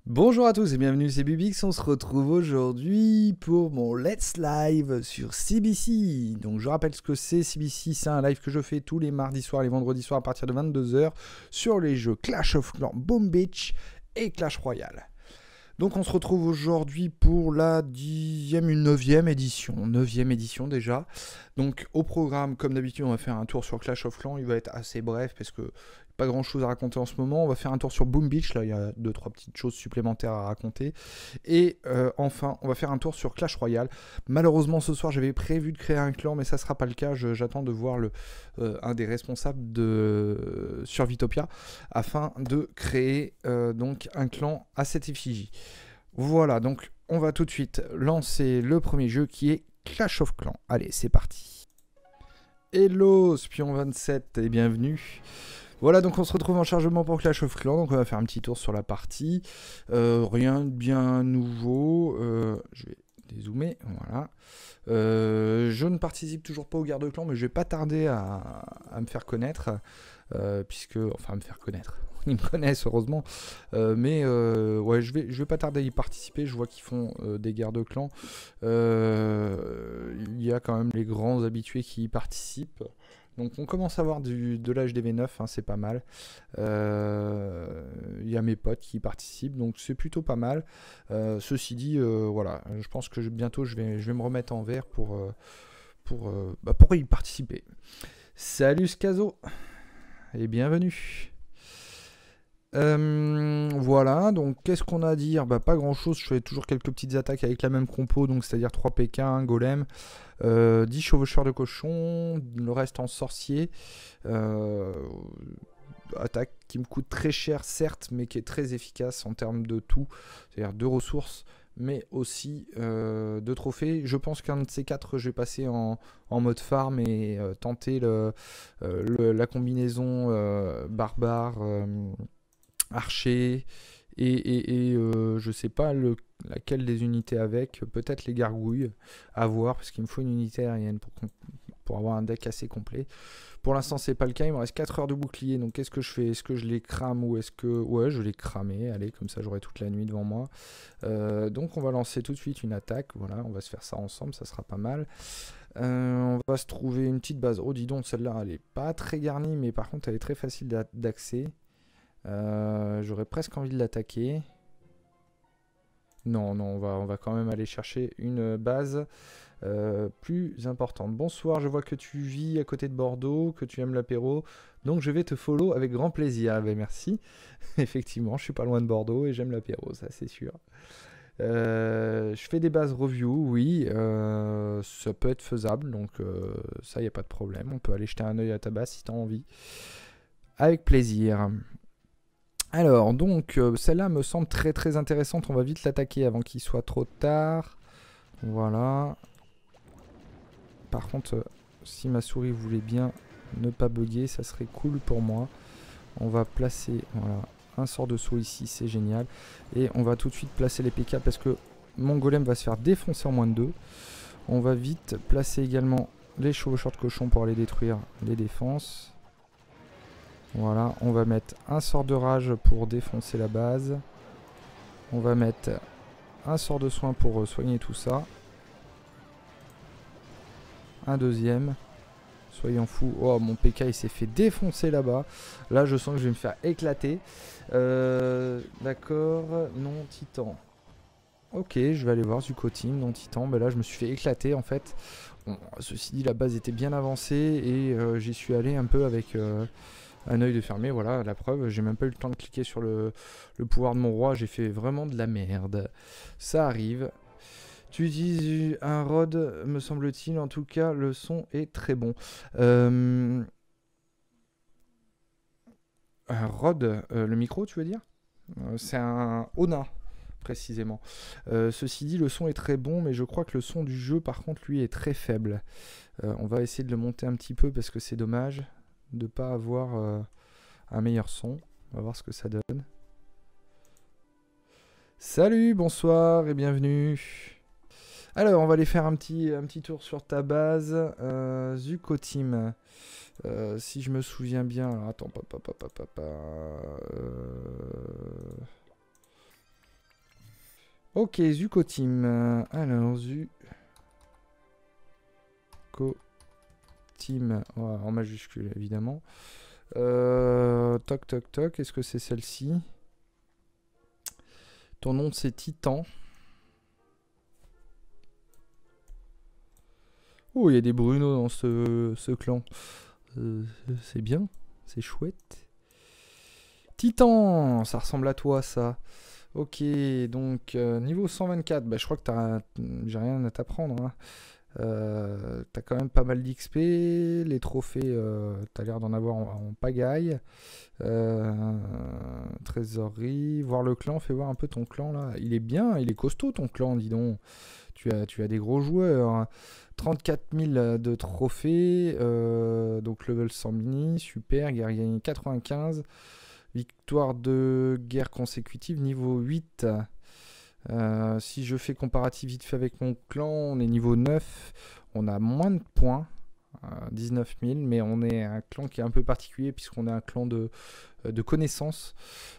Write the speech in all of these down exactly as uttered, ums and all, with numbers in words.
Bonjour à tous et bienvenue, c'est Bubix. On se retrouve aujourd'hui pour mon Let's Live sur C B C. Donc je rappelle ce que c'est. C B C, c'est un live que je fais tous les mardis soirs, les vendredis soirs à partir de vingt-deux heures sur les jeux Clash of Clans, Boom Beach et Clash Royale. Donc on se retrouve aujourd'hui pour la dixième, une neuvième édition, neuvième édition déjà. Donc au programme, comme d'habitude, on va faire un tour sur Clash of Clans. Il va être assez bref parce que pas grand chose à raconter en ce moment. On va faire un tour sur Boom Beach, là il y a deux trois petites choses supplémentaires à raconter. Et euh, enfin, on va faire un tour sur Clash Royale. Malheureusement ce soir j'avais prévu de créer un clan, mais ça sera pas le cas. Je, j'attends de voir le, euh, un des responsables de euh, Survitopia afin de créer euh, donc un clan à cette effigie. Voilà, donc on va tout de suite lancer le premier jeu qui est Clash of Clans. Allez, c'est parti. Hello Spion vingt-sept et bienvenue. Voilà, donc on se retrouve en chargement pour Clash of Clans. Donc on va faire un petit tour sur la partie. Euh, rien de bien nouveau. Euh, je vais dézoomer, voilà. Euh, je ne participe toujours pas au garde-clan, mais je vais pas tarder à, à me faire connaître. Euh, puisque, enfin, me faire connaître. Ils me connaissent heureusement, euh, mais euh, ouais, je vais, je vais pas tarder à y participer. Je vois qu'ils font euh, des guerres de clans. Euh, il y a quand même les grands habitués qui y participent. Donc on commence à avoir du, de l'H D V neuf, hein, c'est pas mal. Euh, il y a mes potes qui y participent, donc c'est plutôt pas mal. Euh, ceci dit, euh, voilà, je pense que je, bientôt je vais, je vais me remettre en vert pour, euh, pour, euh, bah, pour y participer. Salut Skazo et bienvenue. Euh, voilà, donc qu'est-ce qu'on a à dire? Bah, pas grand chose, je fais toujours quelques petites attaques avec la même compo, donc c'est-à-dire trois P K, un golem, euh, dix chevaucheurs de cochon, le reste en sorcier. Euh, attaque qui me coûte très cher, certes, mais qui est très efficace en termes de tout, c'est-à-dire de ressources, mais aussi euh, de trophées. Je pense qu'un de ces quatre, je vais passer en, en mode farm et euh, tenter le, euh, le, la combinaison euh, barbare. Euh, archer et, et, et euh, je sais pas le, laquelle des unités avec, peut-être les gargouilles à voir parce qu'il me faut une unité aérienne pour, pour avoir un deck assez complet. Pour l'instant c'est pas le cas, il me reste quatre heures de bouclier, donc qu'est-ce que je fais? Est-ce que je les crame ou est-ce que... Ouais, je les cramer, allez, comme ça j'aurai toute la nuit devant moi. Euh, donc on va lancer tout de suite une attaque, voilà, on va se faire ça ensemble, ça sera pas mal. Euh, on va se trouver une petite base. Oh dis donc, celle-là elle est pas très garnie, mais par contre elle est très facile d'accès. Euh, J'aurais presque envie de l'attaquer. Non, non, on va, on va quand même aller chercher une base euh, plus importante. Bonsoir, je vois que tu vis à côté de Bordeaux, que tu aimes l'apéro. Donc je vais te follow avec grand plaisir. Ah ben merci. Effectivement, je suis pas loin de Bordeaux et j'aime l'apéro, ça c'est sûr. Euh, je fais des bases review, oui. Euh, ça peut être faisable, donc euh, ça, il n'y a pas de problème. On peut aller jeter un œil à ta base si tu as envie. Avec plaisir. Alors, donc, euh, celle-là me semble très très intéressante. On va vite l'attaquer avant qu'il soit trop tard. Voilà. Par contre, euh, si ma souris voulait bien ne pas bugger, ça serait cool pour moi. On va placer, voilà, un sort de saut ici, c'est génial. Et on va tout de suite placer les P K parce que mon golem va se faire défoncer en moins de deux. On va vite placer également les chevaucheurs de cochon pour aller détruire les défenses. Voilà, on va mettre un sort de rage pour défoncer la base. On va mettre un sort de soin pour soigner tout ça. Un deuxième. Soyons fous. Oh, mon P K il s'est fait défoncer là-bas. Là, je sens que je vais me faire éclater. Euh, D'accord. Non, Titan. Ok, je vais aller voir Zuko-Team, non Titan. Ben là, je me suis fait éclater en fait. Bon, ceci dit, la base était bien avancée et euh, j'y suis allé un peu avec... Euh, un œil de fermé, voilà, la preuve, j'ai même pas eu le temps de cliquer sur le, le pouvoir de mon roi, j'ai fait vraiment de la merde. Ça arrive. Tu utilises un rod, me semble-t-il, en tout cas, le son est très bon. Euh... Un rod, euh, le micro, tu veux dire? euh, C'est un Ona, précisément. Euh, ceci dit, le son est très bon, mais je crois que le son du jeu, par contre, lui, est très faible. Euh, on va essayer de le monter un petit peu, parce que c'est dommage de ne pas avoir euh, un meilleur son. On va voir ce que ça donne. Salut, bonsoir et bienvenue. Alors, on va aller faire un petit, un petit tour sur ta base. Euh, Zuko-Team. Euh, si je me souviens bien... Alors, attends, papa, papa, papa... Euh... Ok, Zucotim. Euh, alors, Zucotim. Ouais, en majuscule, évidemment. Euh, toc, toc, toc. Est-ce que c'est celle-ci? Ton nom, c'est Titan. Oh, il y a des Bruno dans ce, ce clan. Euh, c'est bien. C'est chouette. Titan, ça ressemble à toi, ça. Ok, donc euh, niveau cent vingt-quatre, bah, je crois que t'as, j'ai rien à t'apprendre. Hein. Euh, t'as quand même pas mal d'X P. Les trophées, euh, t'as l'air d'en avoir en, en pagaille. Euh, trésorerie, voir le clan, fais voir un peu ton clan là. Il est bien, il est costaud ton clan, dis donc. Tu as, tu as des gros joueurs. trente-quatre mille de trophées, euh, donc level cent mini, super, guerre gagnée quatre-vingt-quinze. Victoire de guerre consécutive, niveau huit. Euh, si je fais comparatif vite fait avec mon clan, on est niveau neuf. On a moins de points, euh, dix-neuf mille, mais on est un clan qui est un peu particulier puisqu'on est un clan de, de connaissances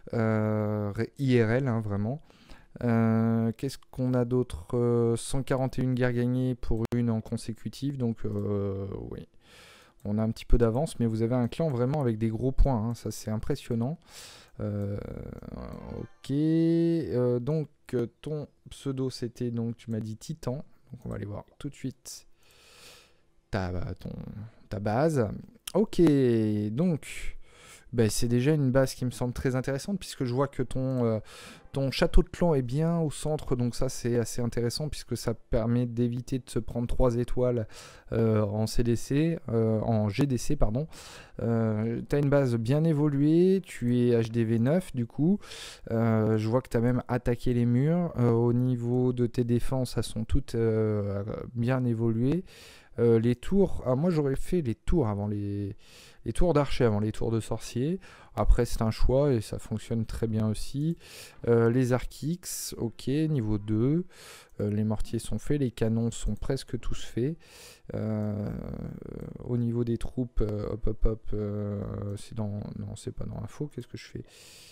euh, I R L, hein, vraiment. Euh, Qu'est-ce qu'on a d'autre? euh, cent quarante et une guerres gagnées pour une en consécutive, donc euh, oui. On a un petit peu d'avance, mais vous avez un clan vraiment avec des gros points, hein, ça c'est impressionnant. Euh, ok, euh, donc ton pseudo c'était, donc tu m'as dit Titan, donc on va aller voir tout de suite ta, ton, ta base. Ok, donc ben, c'est déjà une base qui me semble très intéressante puisque je vois que ton, euh, ton château de clan est bien au centre, donc ça c'est assez intéressant puisque ça permet d'éviter de se prendre trois étoiles euh, en C D C, euh, en G D C pardon. Euh, tu as une base bien évoluée, tu es H D V neuf du coup, euh, je vois que tu as même attaqué les murs, euh, au niveau de tes défenses elles sont toutes euh, bien évoluées. Euh, les tours, ah, moi j'aurais fait les tours avant les, les tours d'archer avant les tours de sorcier. Après c'est un choix et ça fonctionne très bien aussi. Euh, les arcs X, ok, niveau deux. Euh, les mortiers sont faits, les canons sont presque tous faits. Euh, au niveau des troupes, euh, hop hop hop, euh, c'est dans, non c'est pas dans l'info, qu'est-ce que je fais?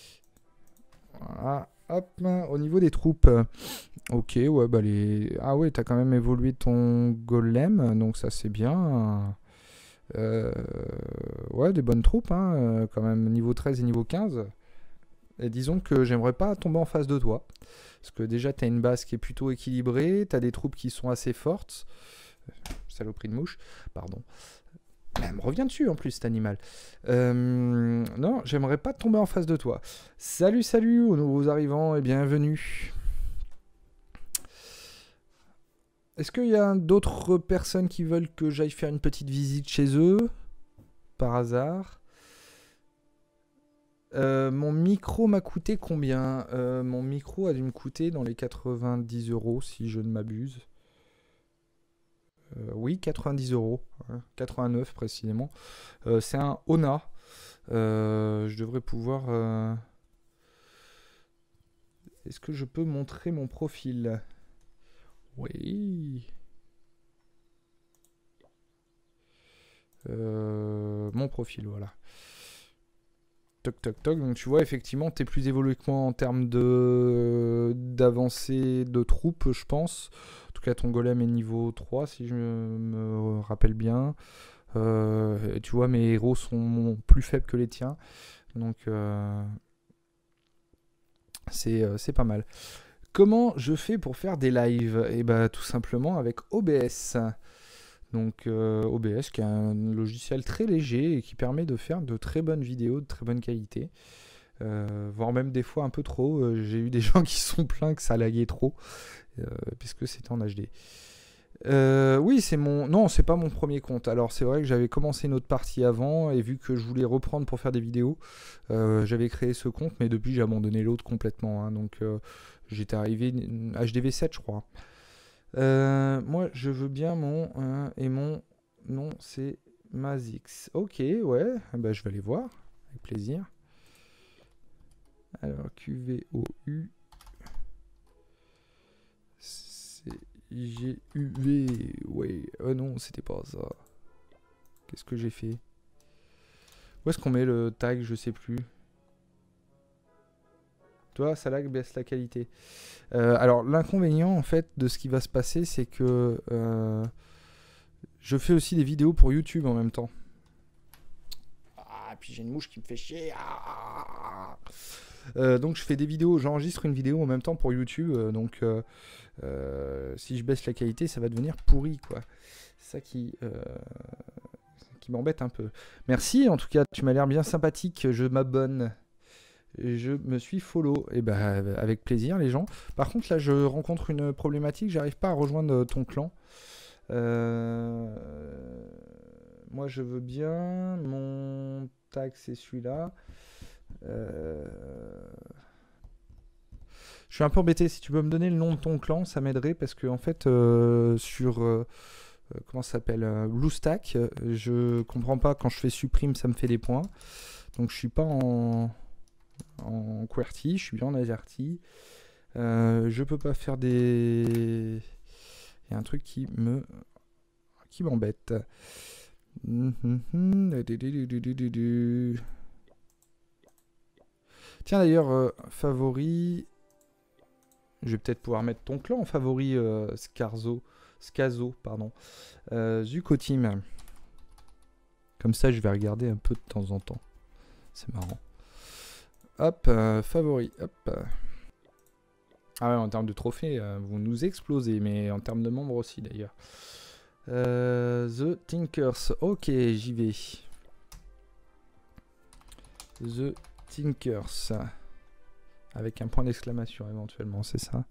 Voilà, hop, au niveau des troupes, euh, ok, ouais, bah les... Ah ouais, t'as quand même évolué ton golem, donc ça c'est bien. Euh, ouais, des bonnes troupes, hein, euh, quand même, niveau treize et niveau quinze. Et disons que j'aimerais pas tomber en face de toi. Parce que déjà, t'as une base qui est plutôt équilibrée, t'as des troupes qui sont assez fortes. Saloperie de mouche, pardon. Elle me revient dessus en plus cet animal. Euh, non, j'aimerais pas tomber en face de toi. Salut, salut aux nouveaux arrivants et bienvenue. Est-ce qu'il y a d'autres personnes qui veulent que j'aille faire une petite visite chez eux? Par hasard. Euh, mon micro m'a coûté combien? euh, Mon micro a dû me coûter dans les quatre-vingt-dix euros si je ne m'abuse. Euh, oui, quatre-vingt-dix euros, hein, quatre-vingt-neuf précisément. Euh, c'est un Ona. Euh, je devrais pouvoir... Euh... Est-ce que je peux montrer mon profil? Oui. Euh, mon profil, voilà. Toc, toc, toc. Donc tu vois, effectivement, tu es plus évolué que moi en termes de d'avancée de troupes, je pense. En tout cas, ton golem est niveau trois, si je me rappelle bien. Euh, et tu vois, mes héros sont plus faibles que les tiens. Donc, euh, c'est euh, c'est pas mal. Comment je fais pour faire des lives? Et bah, tout simplement avec O B S. Donc euh, O B S qui est un logiciel très léger et qui permet de faire de très bonnes vidéos, de très bonne qualité. Euh, voire même des fois un peu trop. Euh, J'ai eu des gens qui sont plaints que ça laguait trop, euh, puisque c'était en H D. Euh, oui, c'est mon... Non, c'est pas mon premier compte. Alors c'est vrai que j'avais commencé une autre partie avant, et vu que je voulais reprendre pour faire des vidéos, euh, j'avais créé ce compte, mais depuis j'ai abandonné l'autre complètement. Hein, donc euh, j'étais arrivé H D V sept, je crois. Euh, moi, je veux bien mon... Euh, et mon nom, c'est Mazix. Ok, ouais, bah, je vais aller voir, avec plaisir. Alors, Q V O U C G U V. Ouais, oh non, c'était pas ça. Qu'est-ce que j'ai fait? Où est-ce qu'on met le tag? Je sais plus. Tu vois, ça lag, baisse la qualité. Euh, alors, l'inconvénient, en fait, de ce qui va se passer, c'est que euh, je fais aussi des vidéos pour YouTube en même temps. Ah, et puis j'ai une mouche qui me fait chier. Ah euh, donc, je fais des vidéos, j'enregistre une vidéo en même temps pour YouTube. Euh, donc, euh, euh, si je baisse la qualité, ça va devenir pourri, quoi. C'est ça qui... Euh, qui m'embête un peu. Merci, en tout cas, tu m'as l'air bien sympathique. Je m'abonne. Je me suis follow. Et ben, avec plaisir, les gens. Par contre, là, je rencontre une problématique. J'arrive pas à rejoindre ton clan. Euh... Moi, je veux bien. Mon tag, c'est celui-là. Euh... Je suis un peu embêté. Si tu peux me donner le nom de ton clan, ça m'aiderait. Parce que, en fait, euh, sur... Euh... comment ça s'appelle, euh, BlueStack, euh, je comprends pas, quand je fais supprime ça me fait des points, donc je suis pas en, en QWERTY, je suis bien en AZERTY, euh, je peux pas faire des... il y a un truc qui me qui m'embête. Tiens d'ailleurs, euh, favori, je vais peut-être pouvoir mettre ton clan en favori, euh, Scarzo. Scazo, pardon. Euh, Zucoteam. Comme ça, je vais regarder un peu de temps en temps. C'est marrant. Hop, euh, favori. Hop. Ah ouais, en termes de trophées, euh, vous nous explosez, mais en termes de membres aussi d'ailleurs. Euh, The Tinkers. Ok, j'y vais. The Tinkers. Avec un point d'exclamation éventuellement, c'est ça.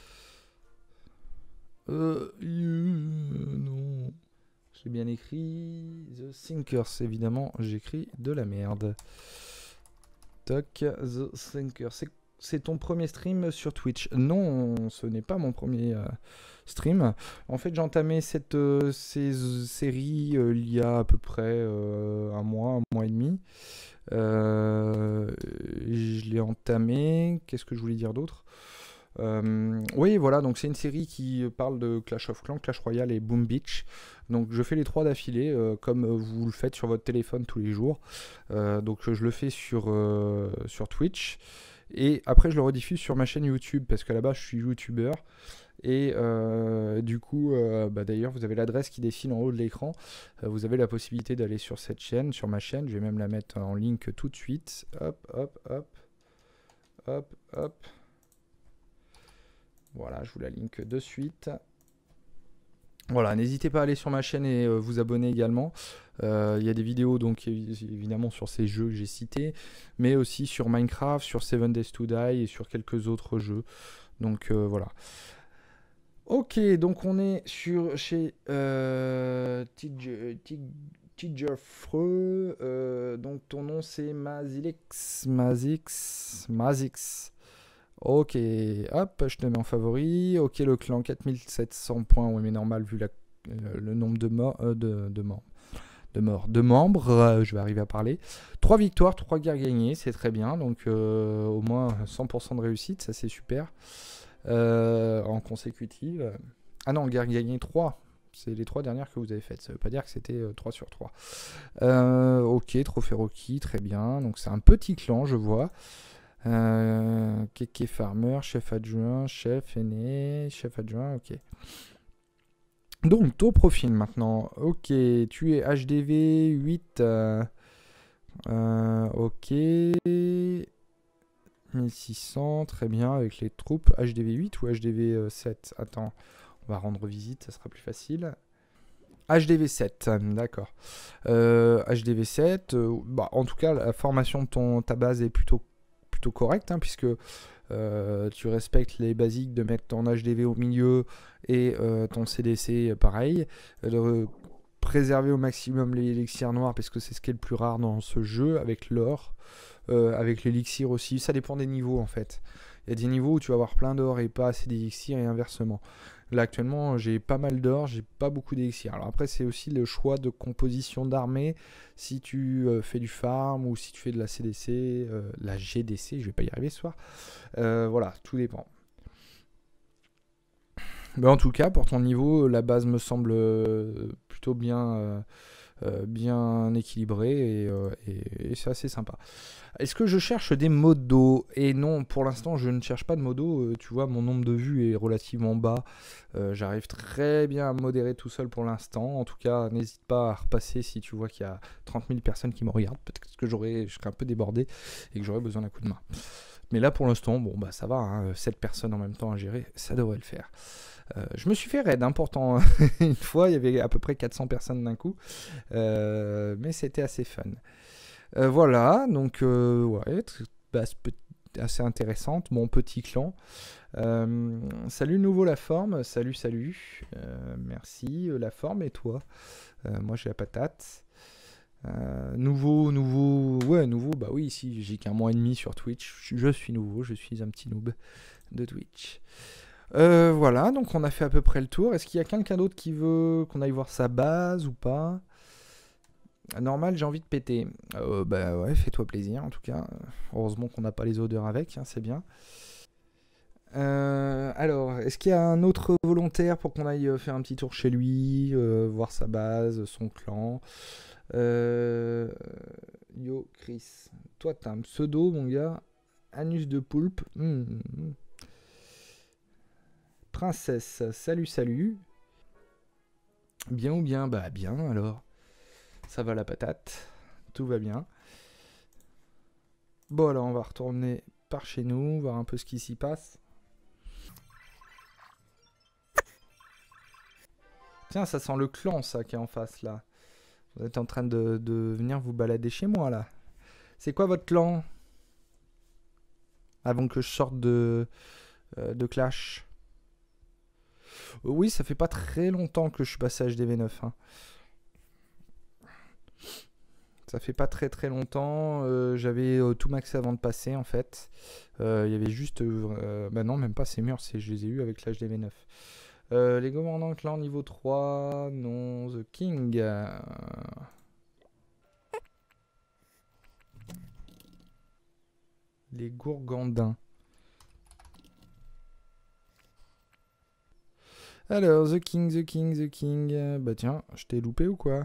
Euh, euh, non. J'ai bien écrit The Thinkers, évidemment, j'écris de la merde. Toc, The Thinkers. C'est ton premier stream sur Twitch? Non, ce n'est pas mon premier euh, stream. En fait, j'ai entamé cette euh, ces, série euh, il y a à peu près euh, un mois, un mois et demi. Euh, je l'ai entamé. Qu'est-ce que je voulais dire d'autre? Euh, oui, voilà, donc c'est une série qui parle de Clash of Clans, Clash Royale et Boom Beach. Donc je fais les trois d'affilée, euh, comme vous le faites sur votre téléphone tous les jours. Euh, donc je le fais sur, euh, sur Twitch. Et après je le rediffuse sur ma chaîne YouTube, parce qu'à la base je suis YouTubeur. Et euh, du coup, euh, bah, d'ailleurs, vous avez l'adresse qui défile en haut de l'écran. Euh, vous avez la possibilité d'aller sur cette chaîne, sur ma chaîne. Je vais même la mettre en link tout de suite. Hop, hop, hop. Hop, hop. Voilà, je vous la link de suite. Voilà, n'hésitez pas à aller sur ma chaîne et euh, vous abonner également. Il euh, y a des vidéos donc évidemment sur ces jeux que j'ai cités, mais aussi sur Minecraft, sur Seven Days to Die et sur quelques autres jeux. Donc euh, voilà. Ok, donc on est sur chez euh, Tigerfreux. Euh, donc ton nom c'est Mazilix. Mazix. Mazix. Ok, hop, je te mets en favori. Ok, le clan, quatre mille sept cents points. Oui, mais normal, vu la, le, le nombre de morts. Euh, de, de morts. De morts. De membres, euh, je vais arriver à parler. trois victoires, trois guerres gagnées, c'est très bien. Donc, euh, au moins cent pour cent de réussite, ça c'est super. Euh, en consécutive. Ah non, guerre gagnée trois. C'est les trois dernières que vous avez faites. Ça veut pas dire que c'était euh, trois sur trois. Euh, ok, trophée Rocky, très bien. Donc, c'est un petit clan, je vois. Euh, Keke Farmer, chef adjoint, chef aîné, chef adjoint, ok. Donc, ton profil maintenant. Ok, tu es H D V huit. Euh, euh, ok. mille six cents, très bien, avec les troupes. H D V huit ou H D V sept? Attends, on va rendre visite, ça sera plus facile. H D V sept, d'accord. Euh, H D V sept, euh, bah, en tout cas, la formation de ton, ta base est plutôt plutôt correct, hein, puisque euh, tu respectes les basiques de mettre ton H D V au milieu et euh, ton C D C pareil, de euh, préserver au maximum les élixirs noirs parce que c'est ce qui est le plus rare dans ce jeu, avec l'or, euh, avec l'élixir aussi, ça dépend des niveaux en fait. Il y a des niveaux où tu vas avoir plein d'or et pas assez d'élixirs et inversement. Là actuellement j'ai pas mal d'or, j'ai pas beaucoup d'élixirs. Alors après c'est aussi le choix de composition d'armée, si tu euh, fais du farm ou si tu fais de la C D C, euh, la G D C, je vais pas y arriver ce soir. Euh, voilà, tout dépend. Mais en tout cas pour ton niveau, la base me semble euh, plutôt bien, euh, euh, bien équilibré et, euh, et, et c'est assez sympa. Est-ce que je cherche des modos? Et non, pour l'instant, je ne cherche pas de modos. Euh, tu vois, mon nombre de vues est relativement bas. Euh, J'arrive très bien à me modérer tout seul pour l'instant. En tout cas, n'hésite pas à repasser si tu vois qu'il y a trente mille personnes qui me regardent. Peut-être que j'aurais, je serais un peu débordé et que j'aurais besoin d'un coup de main. Mais là, pour l'instant, bon, bah ça va. Hein, sept personnes en même temps à gérer, ça devrait le faire. Euh, je me suis fait raid, hein, pourtant. Une fois, il y avait à peu près quatre cents personnes d'un coup. Euh, mais c'était assez fun. Euh, voilà, donc euh, ouais, bah, assez intéressante, mon petit clan. Euh, salut nouveau la forme, salut salut, euh, merci la forme et toi. Euh, moi j'ai la patate. Euh, nouveau, nouveau, ouais nouveau, bah oui ici j'ai qu'un mois et demi sur Twitch, je suis nouveau, je suis un petit noob de Twitch. Euh, voilà, donc on a fait à peu près le tour. Est-ce qu'il y a quelqu'un d'autre qui veut qu'on aille voir sa base ou pas? Normal, j'ai envie de péter. Euh, bah ouais, fais-toi plaisir en tout cas. Heureusement qu'on n'a pas les odeurs avec, hein, c'est bien. Euh, alors, est-ce qu'il y a un autre volontaire pour qu'on aille faire un petit tour chez lui, euh, voir sa base, son clan? euh, Yo, Chris. Toi, t'as un pseudo, mon gars. Anus de poulpe. Mmh. Princesse, salut, salut. Bien ou bien? Bah bien alors. Ça va la patate, tout va bien. Bon alors on va retourner par chez nous, voir un peu ce qui s'y passe. Tiens, ça sent le clan ça qui est en face là. Vous êtes en train de, de venir vous balader chez moi là. C'est quoi votre clan? Avant que je sorte de, euh, de Clash. Oui, ça fait pas très longtemps que je suis passé à H D V neuf. Hein. Ça fait pas très très longtemps. Euh, J'avais euh, tout maxé avant de passer en fait. Il euh, y avait juste. Euh, bah non, même pas ces murs, je les ai eu avec l'H D V neuf. Euh, les commandants clan niveau trois. Non, The King. Euh... Les gourgandins. Alors, The King, The King, The King. Euh, bah tiens, je t'ai loupé ou quoi?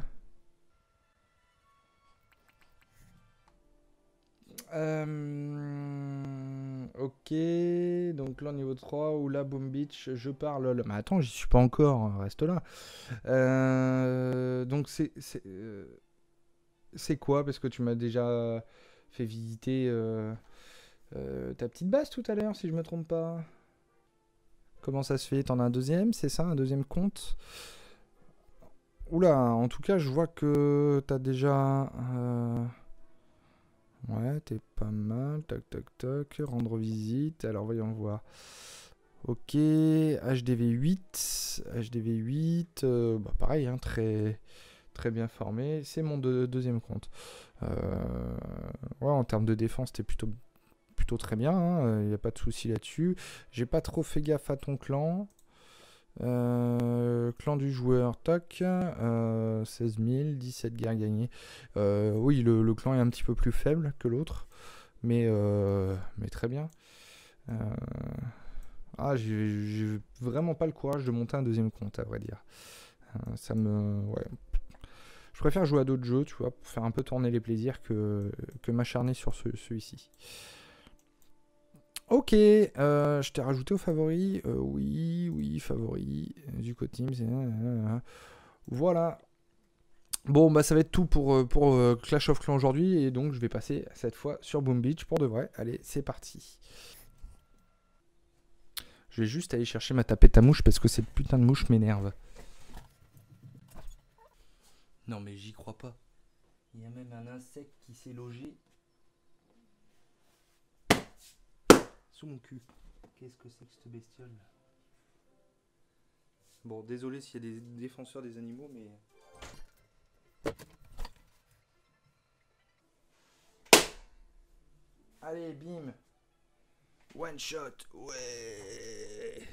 Euh, ok, donc là niveau trois, ou là Boom Beach, je parle. Là. Mais attends, j'y suis pas encore, reste là. Euh, donc c'est c'est euh, c'est quoi? Parce que tu m'as déjà fait visiter euh, euh, ta petite base tout à l'heure, si je me trompe pas. Comment ça se fait? T'en as un deuxième, c'est ça? Un deuxième compte? Oula, en tout cas, je vois que t'as déjà. Euh... Ouais, t'es pas mal. Tac, tac, tac. Rendre visite. Alors, voyons voir. Ok. H D V huit. H D V huit. Euh, bah, pareil, hein, très, très bien formé. C'est mon de, deuxième compte. Euh, ouais, en termes de défense, t'es plutôt, plutôt très bien. Il hein, n'y a pas de souci là-dessus. J'ai pas trop fait gaffe à ton clan. Euh, clan du joueur, toc, euh, seize mille, dix-sept guerres gagnées. Euh, oui, le, le clan est un petit peu plus faible que l'autre, mais, euh, mais très bien. Euh, ah, j'ai vraiment pas le courage de monter un deuxième compte, à vrai dire. Euh, ça me. Ouais. Je préfère jouer à d'autres jeux, tu vois, pour faire un peu tourner les plaisirs que, que m'acharner sur ce, celui-ci. Ok, euh, je t'ai rajouté aux favoris. Euh, oui, oui, favoris. Zuko Teams. Voilà. Bon, bah ça va être tout pour, pour euh, Clash of Clans aujourd'hui. Et donc, je vais passer cette fois sur Boom Beach pour de vrai. Allez, c'est parti. Je vais juste aller chercher ma tapette à mouche parce que cette putain de mouche m'énerve. Non, mais j'y crois pas. Il y a même un insecte qui s'est logé sous mon cul. Qu'est-ce que c'est que cette bestiole là? Bon, désolé s'il y a des défenseurs des animaux, mais... Allez, bim. One shot, ouais.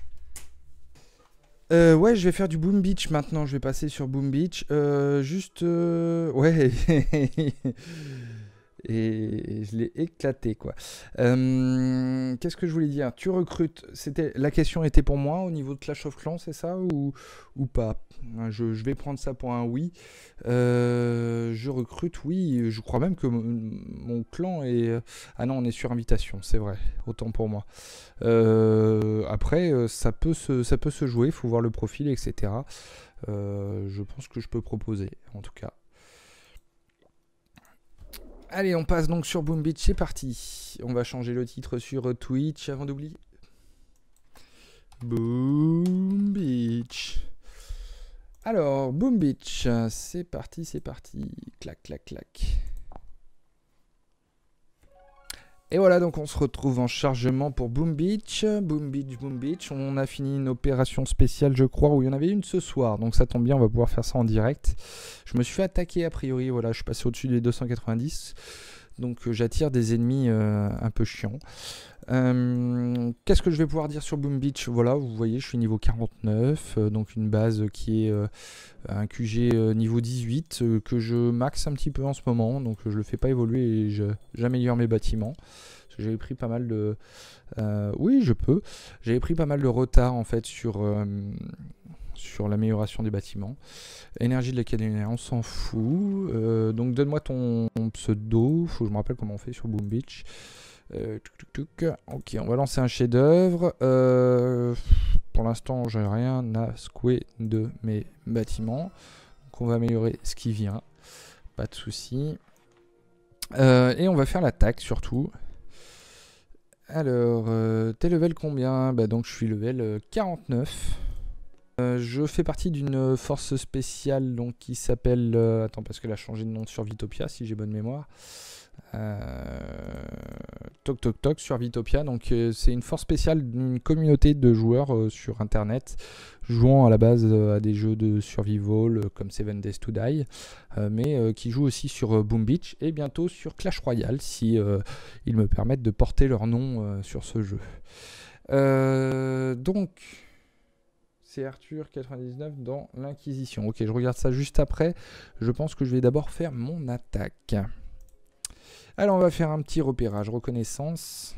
Euh, ouais, je vais faire du Boom Beach maintenant. Je vais passer sur Boom Beach. Euh, juste... Euh... Ouais. Et je l'ai éclaté, quoi. Euh, Qu'est-ce que je voulais dire? Tu recrutes. C'était la question était pour moi au niveau de Clash of Clans, c'est ça ou, ou pas? je, je vais prendre ça pour un oui. Euh, je recrute, oui. Je crois même que mon, mon clan est. Ah non, on est sur invitation, c'est vrai. Autant pour moi. Euh, après, ça peut se, ça peut se jouer. Il faut voir le profil, et cetera. Euh, je pense que je peux proposer, en tout cas. Allez, on passe donc sur Boom Beach, c'est parti. On va changer le titre sur Twitch avant d'oublier. Boom Beach. Alors, Boom Beach, c'est parti, c'est parti. Clac, clac, clac. Et voilà, donc on se retrouve en chargement pour Boom Beach. Boom Beach, Boom Beach. On a fini une opération spéciale, je crois, où il y en avait une ce soir. Donc ça tombe bien, on va pouvoir faire ça en direct. Je me suis fait attaquer a priori, voilà, je suis passé au-dessus des deux cent quatre-vingt-dix. Donc euh, j'attire des ennemis euh, un peu chiants. Euh, Qu'est-ce que je vais pouvoir dire sur Boom Beach? Voilà, vous voyez, je suis niveau quarante-neuf. Euh, donc une base qui est euh, un Q G euh, niveau dix-huit euh, que je max un petit peu en ce moment. Donc je le fais pas évoluer et j'améliore mes bâtiments. J'avais pris pas mal de... Euh, oui, je peux. J'avais pris pas mal de retard en fait sur... Euh, sur l'amélioration des bâtiments. Énergie de l'académie, on s'en fout. Euh, donc donne-moi ton, ton pseudo. Faut que je me rappelle comment on fait sur Boom Beach. Euh, tuc, tuc, tuc. Ok, on va lancer un chef-d'œuvre. Euh, pour l'instant, j'ai rien à secouer de mes bâtiments. Donc on va améliorer ce qui vient. Pas de souci. Euh, et on va faire l'attaque surtout. Alors, euh, t'es level combien? Bah donc je suis level euh, quarante-neuf. Euh, je fais partie d'une force spéciale donc, qui s'appelle... Euh, attends, parce qu'elle a changé de nom sur Vitopia, si j'ai bonne mémoire. Euh, toc toc toc sur Vitopia. Donc euh, c'est une force spéciale d'une communauté de joueurs euh, sur Internet, jouant à la base euh, à des jeux de survival euh, comme Seven Days to Die, euh, mais euh, qui jouent aussi sur euh, Boom Beach et bientôt sur Clash Royale, si euh, ils me permettent de porter leur nom euh, sur ce jeu. Euh, donc... C'est Arthur quatre-vingt-dix-neuf dans l'Inquisition. Ok, je regarde ça juste après. Je pense que je vais d'abord faire mon attaque. Alors, on va faire un petit repérage. Reconnaissance.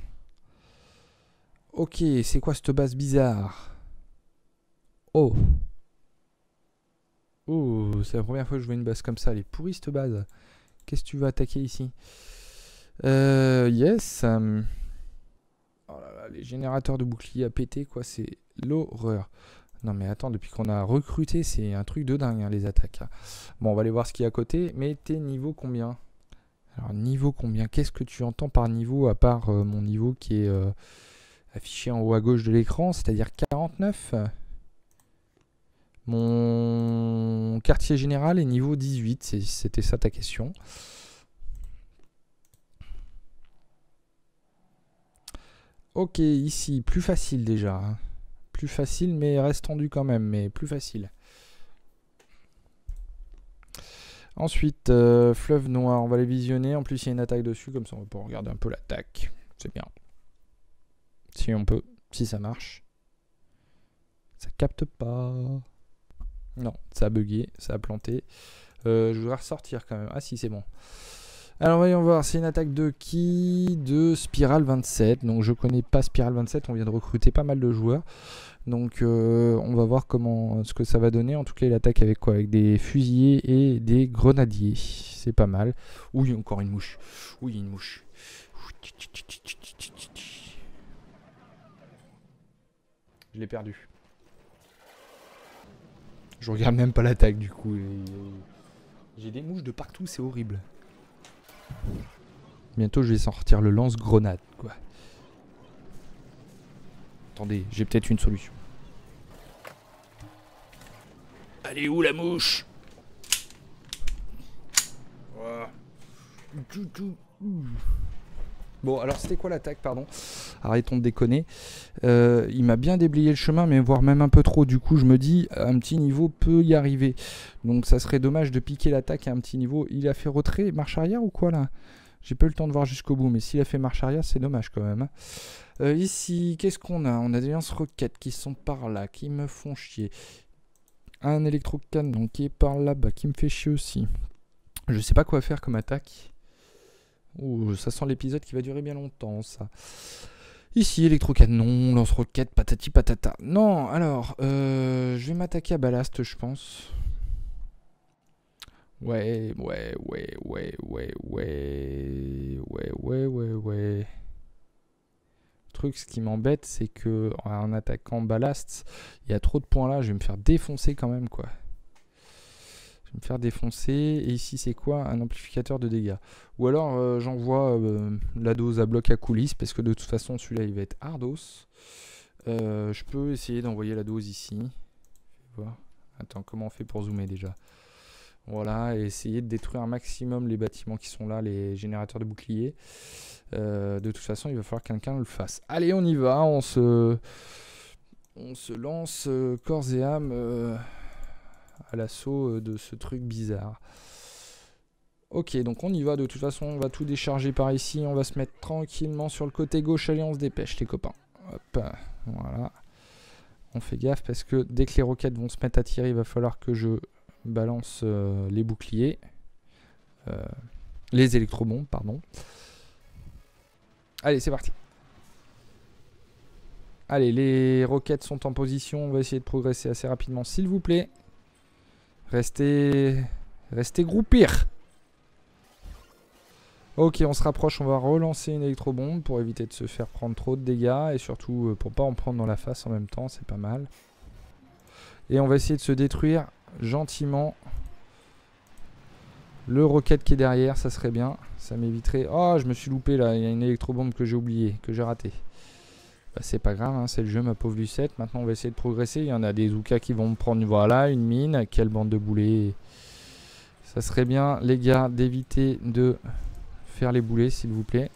Ok, c'est quoi cette base bizarre? Oh. Oh, c'est la première fois que je vois une base comme ça. Elle est pourrie cette base. Qu'est-ce que tu veux attaquer ici? Euh, yes. Oh là là, les générateurs de boucliers à péter, quoi. C'est l'horreur. Non mais attends, depuis qu'on a recruté, c'est un truc de dingue, hein, les attaques. Bon, on va aller voir ce qu'il y a à côté. Mais t'es niveau combien? Alors, niveau combien? Qu'est-ce que tu entends par niveau, à part euh, mon niveau qui est euh, affiché en haut à gauche de l'écran, c'est-à-dire quarante-neuf? Mon quartier général est niveau dix-huit, c'était ça ta question. Ok, ici, plus facile déjà, hein. Plus facile, mais reste tendu quand même, mais plus facile. Ensuite, euh, fleuve noir, on va les visionner. En plus, il y a une attaque dessus, comme ça on va pouvoir regarder un peu l'attaque. C'est bien. Si on peut, si ça marche. Ça capte pas. Non, ça a bugué, ça a planté. Euh, je voudrais ressortir quand même. Ah si, c'est bon. Alors voyons voir, c'est une attaque de qui? De Spiral vingt-sept. Donc je connais pas Spiral vingt-sept, on vient de recruter pas mal de joueurs. Donc euh, on va voir comment ce que ça va donner. En tout cas il attaque avec quoi? Avec des fusiliers et des grenadiers. C'est pas mal. Oui, encore une mouche. Oui, une mouche. Je l'ai perdu. Je regarde même pas l'attaque du coup. J'ai des mouches de partout, c'est horrible. Bientôt je vais sortir le lance-grenade quoi. Attendez, j'ai peut-être une solution. Elle est où la mouche? Bon, alors c'était quoi l'attaque, pardon? Arrêtons de déconner. Euh, il m'a bien déblayé le chemin, mais voire même un peu trop. Du coup, je me dis, un petit niveau peut y arriver. Donc ça serait dommage de piquer l'attaque à un petit niveau. Il a fait retrait, marche arrière ou quoi là? J'ai pas eu le temps de voir jusqu'au bout, mais s'il a fait marche arrière, c'est dommage quand même. Euh, ici, qu'est-ce qu'on a? On a des lance-roquettes qui sont par là, qui me font chier. Un électrocanon qui est par là-bas, qui me fait chier aussi. Je sais pas quoi faire comme attaque. Ouh, ça sent l'épisode qui va durer bien longtemps, ça. Ici, électrocanon, lance-roquette, patati patata. Non, alors, euh, je vais m'attaquer à ballast, je pense. Ouais, ouais, ouais, ouais, ouais, ouais, ouais, ouais, ouais, ouais. Le truc, ce qui m'embête, c'est que en attaquant ballast, il y a trop de points là, je vais me faire défoncer quand même, quoi. Je vais me faire défoncer. Et ici, c'est quoi? Un amplificateur de dégâts. Ou alors, euh, j'envoie euh, la dose à bloc à coulisses, parce que de toute façon, celui-là, il va être hardos. Euh, je peux essayer d'envoyer la dose ici. Voir. Attends, comment on fait pour zoomer déjà? Voilà, et essayer de détruire un maximum les bâtiments qui sont là, les générateurs de boucliers. Euh, de toute façon, il va falloir que quelqu'un le fasse. Allez, on y va, on se, on se lance euh, corps et âme euh, à l'assaut euh, de ce truc bizarre. Ok, donc on y va, de toute façon, on va tout décharger par ici, on va se mettre tranquillement sur le côté gauche, allez, on se dépêche les copains. Hop, voilà. On fait gaffe parce que dès que les roquettes vont se mettre à tirer, il va falloir que je balance euh, les boucliers. Euh, les électrobombes, pardon. Allez, c'est parti. Allez, les roquettes sont en position. On va essayer de progresser assez rapidement, s'il vous plaît. Restez... Restez groupir. Ok, on se rapproche. On va relancer une électrobombe pour éviter de se faire prendre trop de dégâts. Et surtout, pour pas en prendre dans la face en même temps. C'est pas mal. Et on va essayer de se détruire gentiment le roquette qui est derrière, ça serait bien. Ça m'éviterait... Oh, je me suis loupé là, il y a une électrobombe que j'ai oubliée, que j'ai ratée. Bah, c'est pas grave, hein, c'est le jeu ma pauvre Lucette. Maintenant on va essayer de progresser. Il y en a des Zoukas qui vont me prendre, voilà, une mine. Quelle bande de boulets. Ça serait bien, les gars, d'éviter de faire les boulets, s'il vous plaît.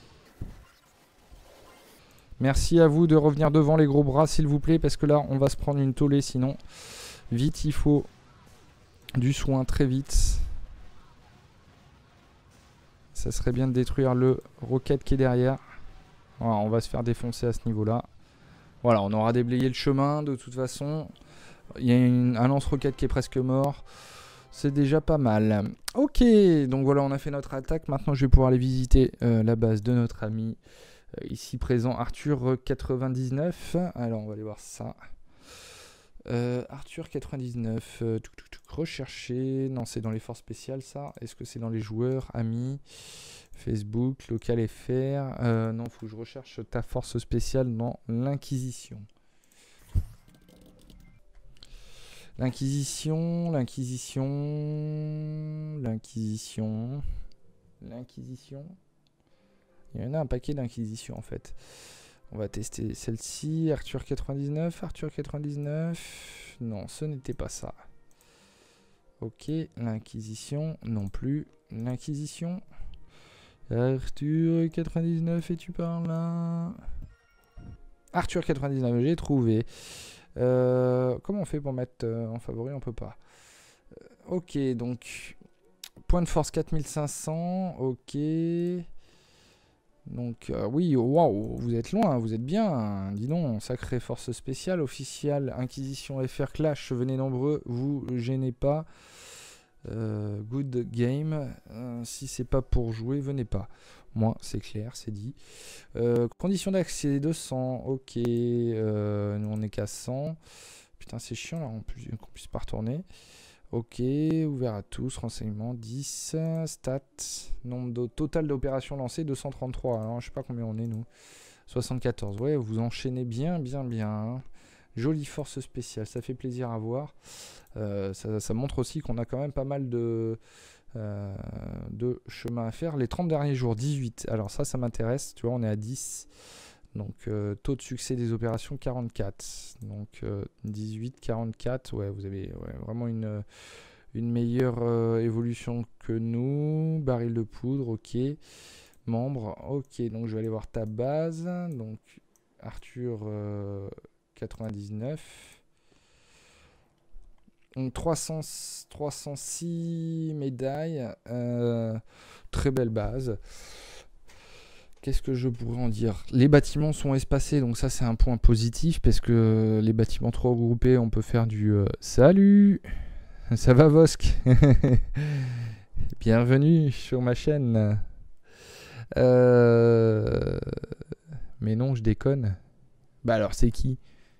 Merci à vous de revenir devant les gros bras, s'il vous plaît, parce que là on va se prendre une tollée sinon. Vite, il faut du soin très vite. Ça serait bien de détruire le roquette qui est derrière. Voilà, on va se faire défoncer à ce niveau-là. Voilà, on aura déblayé le chemin de toute façon. Il y a une, un lance-roquette qui est presque mort. C'est déjà pas mal. Ok, donc voilà, on a fait notre attaque. Maintenant, je vais pouvoir aller visiter euh, la base de notre ami. Euh, ici présent, Arthur quatre-vingt-dix-neuf. Alors, on va aller voir ça. Euh, Arthur quatre-vingt-dix-neuf, euh, tout, tout, tout, rechercher, non c'est dans les forces spéciales ça, est-ce que c'est dans les joueurs, amis, Facebook, local F R, euh, non faut que je recherche ta force spéciale dans l'inquisition. L'inquisition, l'inquisition, l'inquisition, l'inquisition, il y en a un paquet d'inquisitions en fait. On va tester celle-ci, Arthur quatre-vingt-dix-neuf, Arthur quatre-vingt-dix-neuf, non ce n'était pas ça. Ok, l'Inquisition non plus, l'Inquisition, Arthur quatre-vingt-dix-neuf et tu parles là. Arthur quatre-vingt-dix-neuf, j'ai trouvé. Euh, comment on fait pour mettre euh, en favori? On peut pas. Euh, ok, donc point de force quatre mille cinq cents, ok. Donc euh, oui, waouh, vous êtes loin, vous êtes bien, hein. Dis donc, sacrée force spéciale, officielle, Inquisition F R Clash, venez nombreux, vous gênez pas. Euh, good game, euh, si c'est pas pour jouer, venez pas. Moi, c'est clair, c'est dit. Euh, conditions d'accès deux cents, ok, euh, nous on est qu'à cent. Putain, c'est chiant là, qu'on puisse pas retourner. Ok, ouvert à tous, renseignements dix, stats, nombre de, total d'opérations lancées deux cent trente-trois, alors je sais pas combien on est nous, soixante-quatorze, ouais vous enchaînez bien bien bien, jolie force spéciale, ça fait plaisir à voir, euh, ça, ça montre aussi qu'on a quand même pas mal de, euh, de chemin à faire, les trente derniers jours, dix-huit, alors ça ça m'intéresse, tu vois on est à dix. Donc euh, taux de succès des opérations quarante-quatre. Donc euh, dix-huit, quarante-quatre. Ouais, vous avez ouais, vraiment une, une meilleure euh, évolution que nous. Baril de poudre, ok. Membre, ok. Donc je vais aller voir ta base. Donc Arthur euh, quatre-vingt-dix-neuf. Donc trois cents, trois cent six médailles. Euh, très belle base. Qu'est-ce que je pourrais en dire? Les bâtiments sont espacés, donc ça c'est un point positif, parce que les bâtiments trop regroupés, on peut faire du euh, salut, ça va Vosk? Bienvenue sur ma chaîne. Euh... Mais non, je déconne. Bah alors, c'est qui?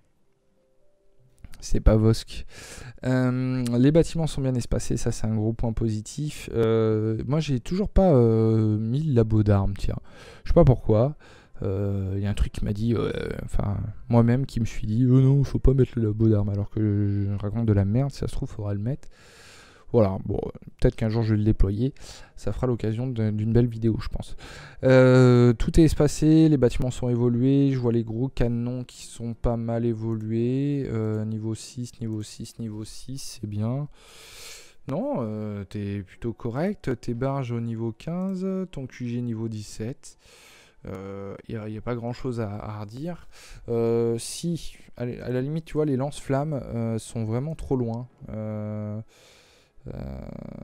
C'est pas Vosk. Euh, les bâtiments sont bien espacés, ça c'est un gros point positif. Euh, moi j'ai toujours pas euh, mis le labo d'armes, tiens. Je sais pas pourquoi. Il euh, y a un truc qui m'a dit, euh, enfin moi-même qui me suis dit, oh non, faut pas mettre le labo d'armes, alors que je raconte de la merde, si ça se trouve, faudra le mettre. Voilà, bon, peut-être qu'un jour je vais le déployer, ça fera l'occasion d'une belle vidéo, je pense. Euh, tout est espacé, les bâtiments sont évolués, je vois les gros canons qui sont pas mal évolués. Euh, niveau six, niveau six, niveau six, c'est bien. Non, euh, t'es plutôt correct, tes barges au niveau quinze, ton Q G niveau dix-sept. Il euh, n'y a, a pas grand chose à, à redire. Euh, si, à, à la limite, tu vois, les lance-flammes euh, sont vraiment trop loin. Euh, Euh,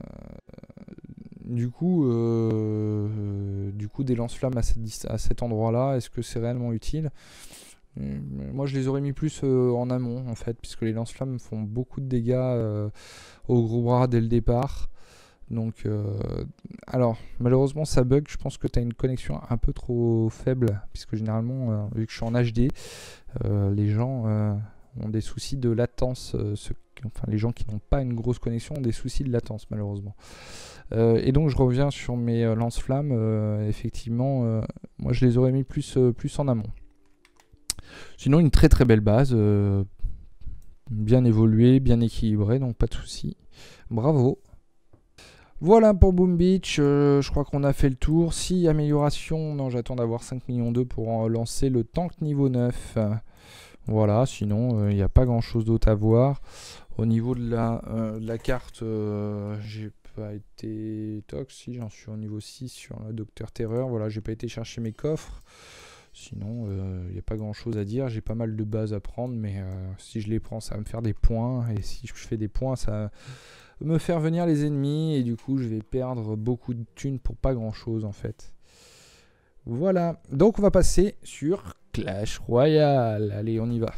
du coup, euh, du coup, des lance-flammes à, à cet endroit-là, est-ce que c'est réellement utile? Moi, je les aurais mis plus euh, en amont, en fait, puisque les lance-flammes font beaucoup de dégâts euh, au gros bras dès le départ. Donc, euh, alors, malheureusement, ça bug. Je pense que tu as une connexion un peu trop faible, puisque généralement, euh, vu que je suis en H D, euh, les gens euh, ont des soucis de latence. Euh, ce Enfin, les gens qui n'ont pas une grosse connexion ont des soucis de latence, malheureusement. Euh, et donc, je reviens sur mes euh, lance-flammes. Euh, effectivement, euh, moi, je les aurais mis plus, euh, plus en amont. Sinon, une très très belle base. Euh, bien évoluée, bien équilibrée, donc pas de soucis. Bravo. Voilà pour Boom Beach. Euh, je crois qu'on a fait le tour. Si amélioration, non, j'attends d'avoir cinq millions deux pour euh, lancer le tank niveau neuf. Voilà, sinon, il euh, n'y a pas grand chose d'autre à voir. Au niveau de la, euh, de la carte, euh, j'ai pas été tox, si j'en suis au niveau six sur le Docteur Terreur. Voilà, j'ai pas été chercher mes coffres. Sinon, il euh, n'y a pas grand chose à dire. J'ai pas mal de bases à prendre, mais euh, si je les prends, ça va me faire des points. Et si je fais des points, ça va me faire venir les ennemis. Et du coup, je vais perdre beaucoup de thunes pour pas grand chose en fait. Voilà, donc on va passer sur Clash Royale. Allez, on y va.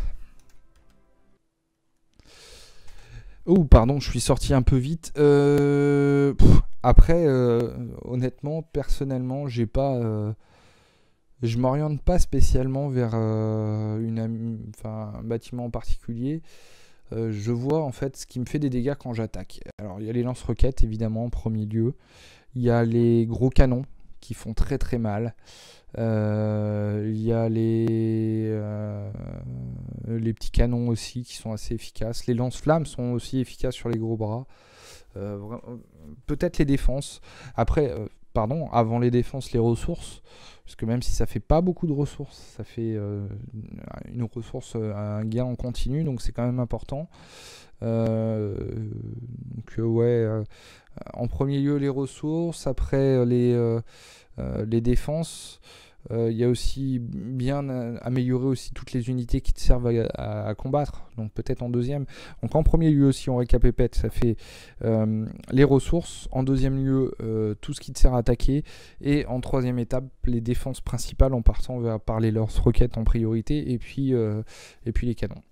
Oh, pardon, je suis sorti un peu vite. Euh, pff, après, euh, honnêtement, personnellement, j'ai pas, euh, je m'oriente pas spécialement vers euh, une, enfin, un bâtiment en particulier. Euh, je vois en fait ce qui me fait des dégâts quand j'attaque. Alors, il y a les lance-roquettes évidemment en premier lieu. Il y a les gros canons qui font très très mal. Euh, il y a les, euh, les petits canons aussi qui sont assez efficaces. Les lance-flammes sont aussi efficaces sur les gros bras. Euh, Peut-être les défenses. Après, euh, pardon, avant les défenses, les ressources. Parce que même si ça fait pas beaucoup de ressources, ça fait euh, une ressource, un gain en continu, donc c'est quand même important. Euh, donc ouais, euh, en premier lieu les ressources, après les, euh, euh, les défenses. Il euh, y a aussi bien euh, améliorer aussi toutes les unités qui te servent à, à, à combattre, donc peut-être en deuxième. Donc en premier lieu, si on récapépète, ça fait euh, les ressources, en deuxième lieu, euh, tout ce qui te sert à attaquer, et en troisième étape, les défenses principales en partant vers par les lance-roquettes en priorité, et puis, euh, et puis les canons.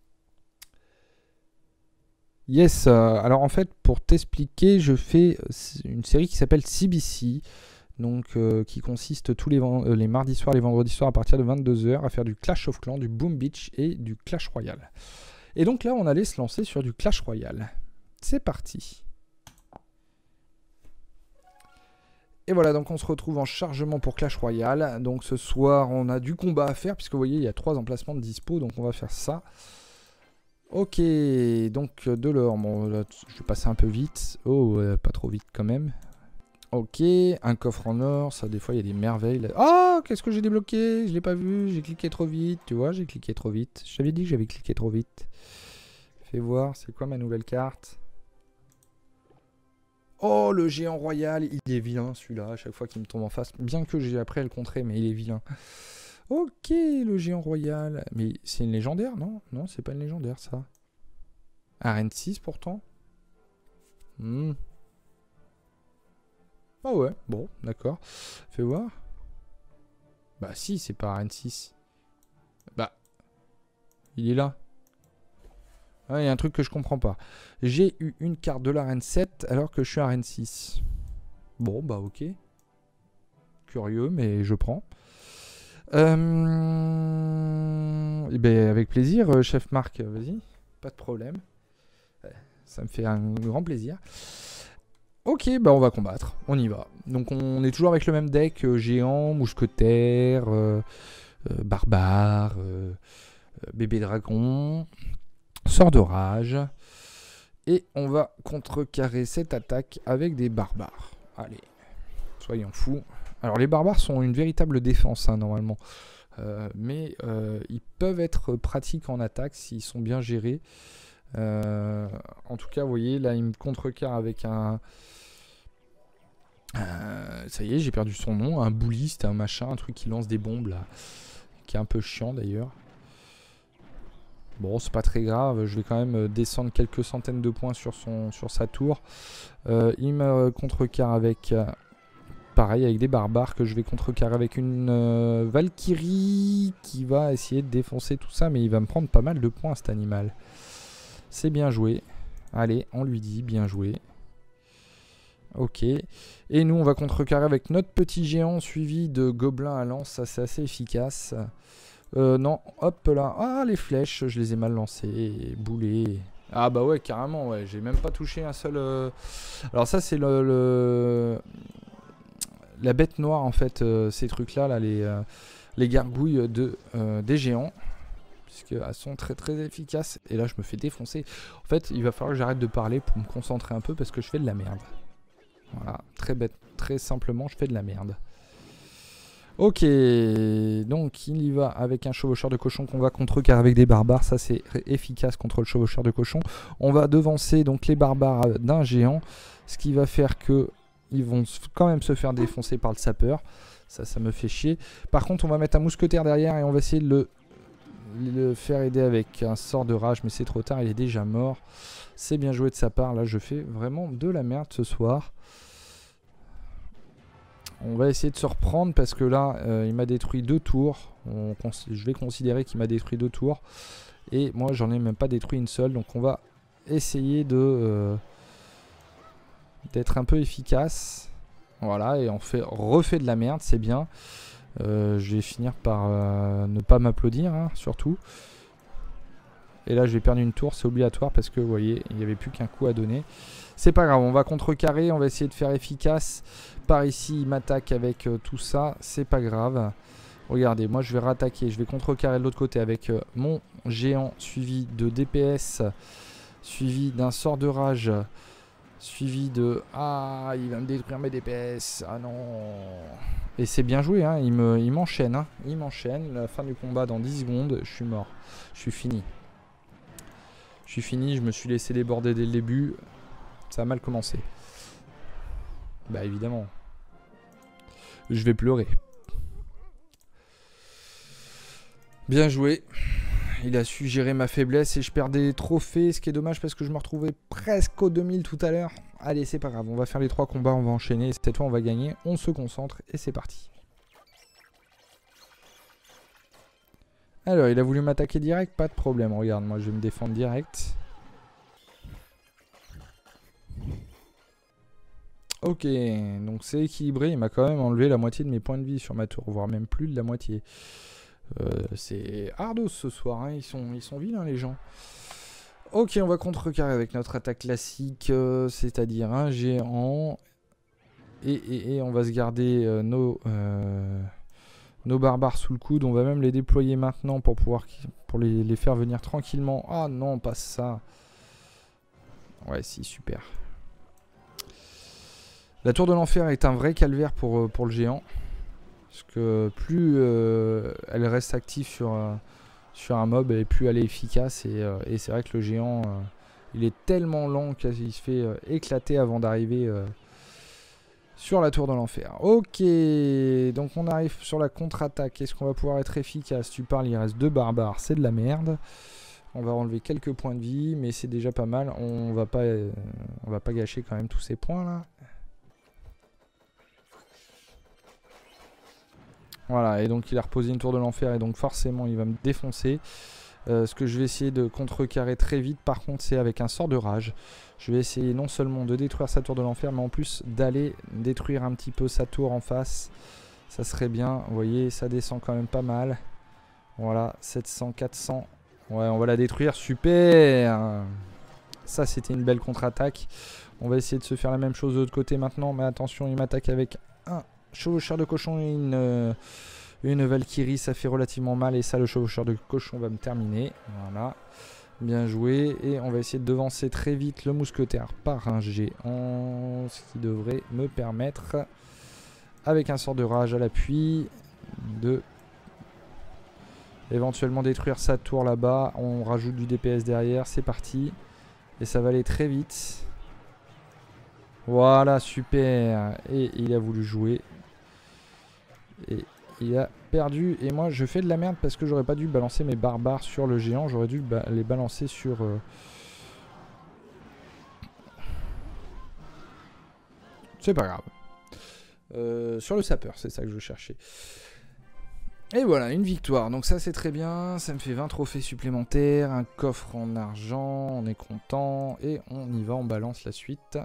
Yes, euh, alors en fait, pour t'expliquer, je fais une série qui s'appelle C B C, donc euh, qui consiste tous les, euh, les mardis soirs, les vendredis soirs à partir de vingt-deux heures à faire du Clash of Clans, du Boom Beach et du Clash Royale. Et donc là, on allait se lancer sur du Clash Royale. C'est parti. Et voilà, donc on se retrouve en chargement pour Clash Royale. Donc ce soir, on a du combat à faire, puisque vous voyez, il y a trois emplacements de dispo, donc on va faire ça. Ok, donc de l'or, bon, là, je vais passer un peu vite. Oh, euh, pas trop vite quand même. Ok, un coffre en or, ça des fois il y a des merveilles. Là. Oh, qu'est-ce que j'ai débloqué? Je l'ai pas vu, j'ai cliqué trop vite, tu vois, j'ai cliqué trop vite. Je t'avais dit que j'avais cliqué trop vite. Fais voir, c'est quoi ma nouvelle carte? Oh, le géant royal, il est vilain celui-là, à chaque fois qu'il me tombe en face. Bien que j'ai appris à le contrer, mais il est vilain. Ok, le géant royal. Mais c'est une légendaire, non? Non, c'est pas une légendaire, ça. Arène six, pourtant. Hmm. Ah ouais, bon, d'accord. Fais voir. Bah si, c'est pas Arène six. Bah, il est là. Ah, il y a un truc que je comprends pas. J'ai eu une carte de l'Arène sept alors que je suis Arène six. Bon, bah ok. curieux, mais je prends. Euh... Et ben, avec plaisir, chef Marc, vas-y, pas de problème. Ça me fait un grand plaisir. Ok, bah on va combattre, on y va. Donc on est toujours avec le même deck, euh, géant, mousquetaire, euh, euh, barbare, euh, euh, bébé dragon, sort de rage. Et on va contrecarrer cette attaque avec des barbares. Allez, soyons fous. Alors les barbares sont une véritable défense hein, normalement. Euh, mais euh, ils peuvent être pratiques en attaque s'ils sont bien gérés. Euh, en tout cas, vous voyez, là il me contrecarre avec un... Euh, ça y est, j'ai perdu son nom. Un bouliste, un machin, un truc qui lance des bombes là. Qui est un peu chiant d'ailleurs. Bon, c'est pas très grave, je vais quand même descendre quelques centaines de points sur, son, sur sa tour. Euh, il me contrecarre avec, euh, pareil, avec des barbares que je vais contrecarrer avec une euh, Valkyrie qui va essayer de défoncer tout ça, mais il va me prendre pas mal de points cet animal. C'est bien joué. Allez, on lui dit bien joué. Ok. Et nous, on va contrecarrer avec notre petit géant suivi de gobelins à lance, ça c'est assez efficace. Euh, non, hop là. Ah, les flèches, je les ai mal lancées. Boulé. Ah bah ouais, carrément, ouais. J'ai même pas touché un seul... Euh... Alors ça, c'est le, le... la bête noire, en fait. Euh, ces trucs-là, là, les, euh, les gargouilles de, euh, des géants. Puisqu'elles sont très très efficaces. Et là, je me fais défoncer. En fait, il va falloir que j'arrête de parler pour me concentrer un peu parce que je fais de la merde. Voilà, très bête. Très simplement, je fais de la merde. Ok, donc il y va avec un chevaucheur de cochon qu'on va contrecarrer avec des barbares. Ça c'est efficace contre le chevaucheur de cochon. On va devancer donc les barbares d'un géant, ce qui va faire que ils vont quand même se faire défoncer par le sapeur. Ça, ça me fait chier. Par contre, on va mettre un mousquetaire derrière et on va essayer de le, le faire aider avec un sort de rage, mais c'est trop tard, il est déjà mort. C'est bien joué de sa part. Là, je fais vraiment de la merde ce soir. On va essayer de se reprendre parce que là, euh, il m'a détruit deux tours. On, je vais considérer qu'il m'a détruit deux tours. Et moi, j'en ai même pas détruit une seule. Donc on va essayer de euh, d'être un peu efficace. Voilà, et on fait, refait de la merde, c'est bien. Euh, je vais finir par euh, ne pas m'applaudir, hein, surtout. Et là, je vais perdre une tour, c'est obligatoire parce que, vous voyez, il n'y avait plus qu'un coup à donner. C'est pas grave, on va contrecarrer, on va essayer de faire efficace. Par ici, il m'attaque avec euh, tout ça, c'est pas grave. Regardez, moi je vais rattaquer, je vais contrecarrer de l'autre côté avec euh, mon géant suivi de D P S, suivi d'un sort de rage, suivi de... Ah, il va me détruire mes D P S, ah non. Et c'est bien joué, hein, il m'enchaîne, hein, il m'enchaîne. La fin du combat dans dix secondes, je suis mort, je suis fini. Je suis fini, je me suis laissé déborder dès le début. Ça a mal commencé. Bah évidemment. Je vais pleurer. Bien joué. Il a su gérer ma faiblesse et je perds des trophées. Ce qui est dommage parce que je me retrouvais presque aux deux mille tout à l'heure. Allez, c'est pas grave. On va faire les trois combats, on va enchaîner. Cette fois, on va gagner. On se concentre et c'est parti. Alors, il a voulu m'attaquer direct. Pas de problème. Regarde, moi je vais me défendre direct. Ok, donc c'est équilibré, il m'a quand même enlevé la moitié de mes points de vie sur ma tour, voire même plus de la moitié. Euh, c'est hardos ce soir, hein. ils, sont, ils sont vilains les gens. Ok, on va contrecarrer avec notre attaque classique, euh, c'est-à-dire un géant. Et, et, et on va se garder euh, nos, euh, nos barbares sous le coude, on va même les déployer maintenant pour pouvoir pour les, les faire venir tranquillement. Ah non, pas ça. Ouais, si, super. La tour de l'enfer est un vrai calvaire pour, pour le géant. Parce que plus euh, elle reste active sur, euh, sur un mob, et plus elle est efficace. Et, euh, et c'est vrai que le géant, euh, il est tellement lent qu'il se fait euh, éclater avant d'arriver euh, sur la tour de l'enfer. Ok, donc on arrive sur la contre-attaque. Est-ce qu'on va pouvoir être efficace? Tu parles, il reste deux barbares, c'est de la merde. On va enlever quelques points de vie, mais c'est déjà pas mal. On va pas, euh, on va pas gâcher quand même tous ces points là. Voilà, et donc il a reposé une tour de l'enfer et donc forcément il va me défoncer. Euh, ce que je vais essayer de contrecarrer très vite par contre c'est avec un sort de rage. Je vais essayer non seulement de détruire sa tour de l'enfer mais en plus d'aller détruire un petit peu sa tour en face. Ça serait bien. Vous voyez, ça descend quand même pas mal. Voilà, sept cents, quatre cents. Ouais, on va la détruire. Super. Ça, c'était une belle contre-attaque. On va essayer de se faire la même chose de l'autre côté maintenant. Mais attention, il m'attaque avec un chevaucheur de cochon et une, euh, une Valkyrie. Ça fait relativement mal. Et ça, le chevaucheur de cochon va me terminer. Voilà. Bien joué. Et on va essayer de devancer très vite le mousquetaire par un géant. Ce qui devrait me permettre, avec un sort de rage à l'appui, de éventuellement détruire sa tour là-bas. On rajoute du D P S derrière. C'est parti. Et ça va aller très vite. Voilà, super. Et il a voulu jouer. Et il a perdu. Et moi, je fais de la merde parce que j'aurais pas dû balancer mes barbares sur le géant. J'aurais dû ba les balancer sur... Euh... C'est pas grave. Euh, sur le sapeur, c'est ça que je cherchais. Et voilà, une victoire. Donc ça, c'est très bien. Ça me fait vingt trophées supplémentaires. Un coffre en argent. On est content. Et on y va, on balance la suite.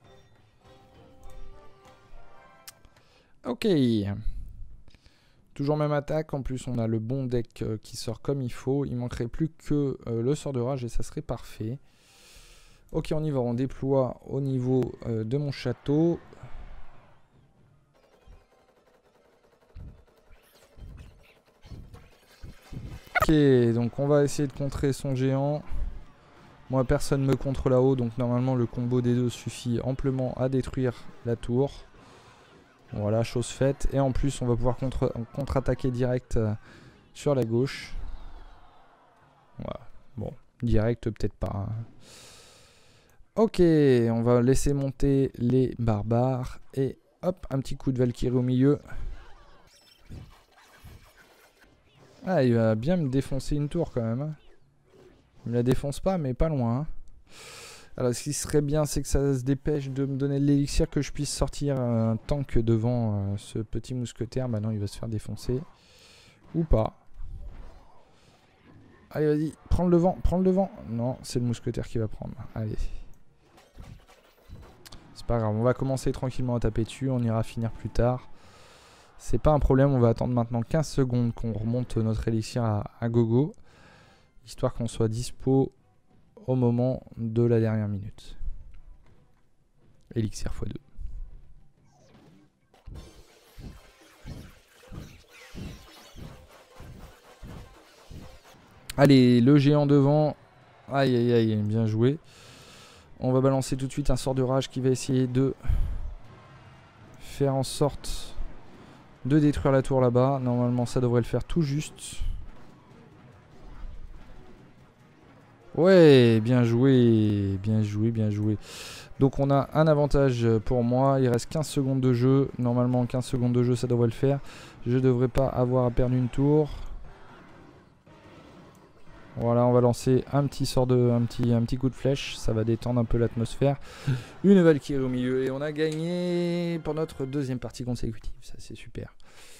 Ok. Toujours même attaque. En plus, on a le bon deck euh, qui sort comme il faut. Il manquerait plus que euh, le sort de rage et ça serait parfait. Ok, on y va. On déploie au niveau euh, de mon château. Ok, donc on va essayer de contrer son géant. Moi, personne ne me contre là-haut, donc normalement le combo des deux suffit amplement à détruire la tour. Voilà, chose faite. Et en plus, on va pouvoir contre, contre-attaquer direct euh, sur la gauche. Voilà. Bon, direct peut-être pas. Hein. Ok, on va laisser monter les barbares. Et hop, un petit coup de Valkyrie au milieu. Ah, il va bien me défoncer une tour quand même. Hein. Il me la défonce pas, mais pas loin. Hein. Alors, ce qui serait bien, c'est que ça se dépêche de me donner de l'élixir, que je puisse sortir un tank devant euh, ce petit mousquetaire. Maintenant, il va se faire défoncer. Ou pas. Allez, vas-y, prends le devant, prends le devant. Non, c'est le mousquetaire qui va prendre. Allez. C'est pas grave, on va commencer tranquillement à taper dessus. On ira finir plus tard. C'est pas un problème, on va attendre maintenant quinze secondes qu'on remonte notre élixir à, à gogo. Histoire qu'on soit dispo au moment de la dernière minute. Élixir fois deux. Allez, le géant devant. Aïe aïe aïe, bien joué. On va balancer tout de suite un sort de rage qui va essayer de faire en sorte de détruire la tour là-bas. Normalement, ça devrait le faire tout juste. Ouais, bien joué, bien joué, bien joué. Donc on a un avantage pour moi. Il reste quinze secondes de jeu. Normalement, quinze secondes de jeu, ça devrait le faire. Je ne devrais pas avoir à perdre une tour. Voilà, on va lancer un petit sort de, un petit, un petit coup de flèche. Ça va détendre un peu l'atmosphère. Une Valkyrie au milieu. Et on a gagné pour notre deuxième partie consécutive. Ça, c'est super.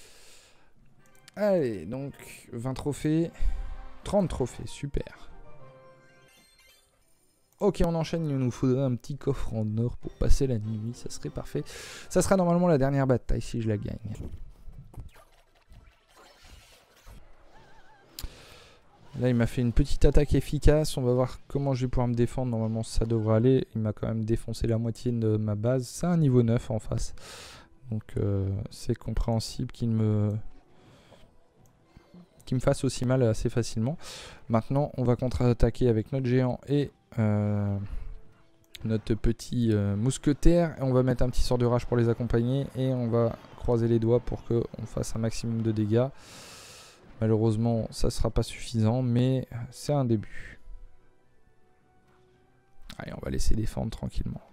Allez, donc vingt trophées. trente trophées, super. Ok, on enchaîne, il nous faudrait un petit coffre en or pour passer la nuit, ça serait parfait. Ça sera normalement la dernière bataille si je la gagne. Là, il m'a fait une petite attaque efficace, on va voir comment je vais pouvoir me défendre. Normalement, ça devrait aller. Il m'a quand même défoncé la moitié de ma base. C'est un niveau neuf en face. Donc, euh, c'est compréhensible qu'il me... qu'il me fasse aussi mal assez facilement. Maintenant, on va contre-attaquer avec notre géant et... Euh, notre petit euh, mousquetaire. Et on va mettre un petit sort de rage pour les accompagner. Et on va croiser les doigts pour qu'on fasse un maximum de dégâts. Malheureusement, ça ne sera pas suffisant. Mais c'est un début. Allez, on va laisser défendre tranquillement.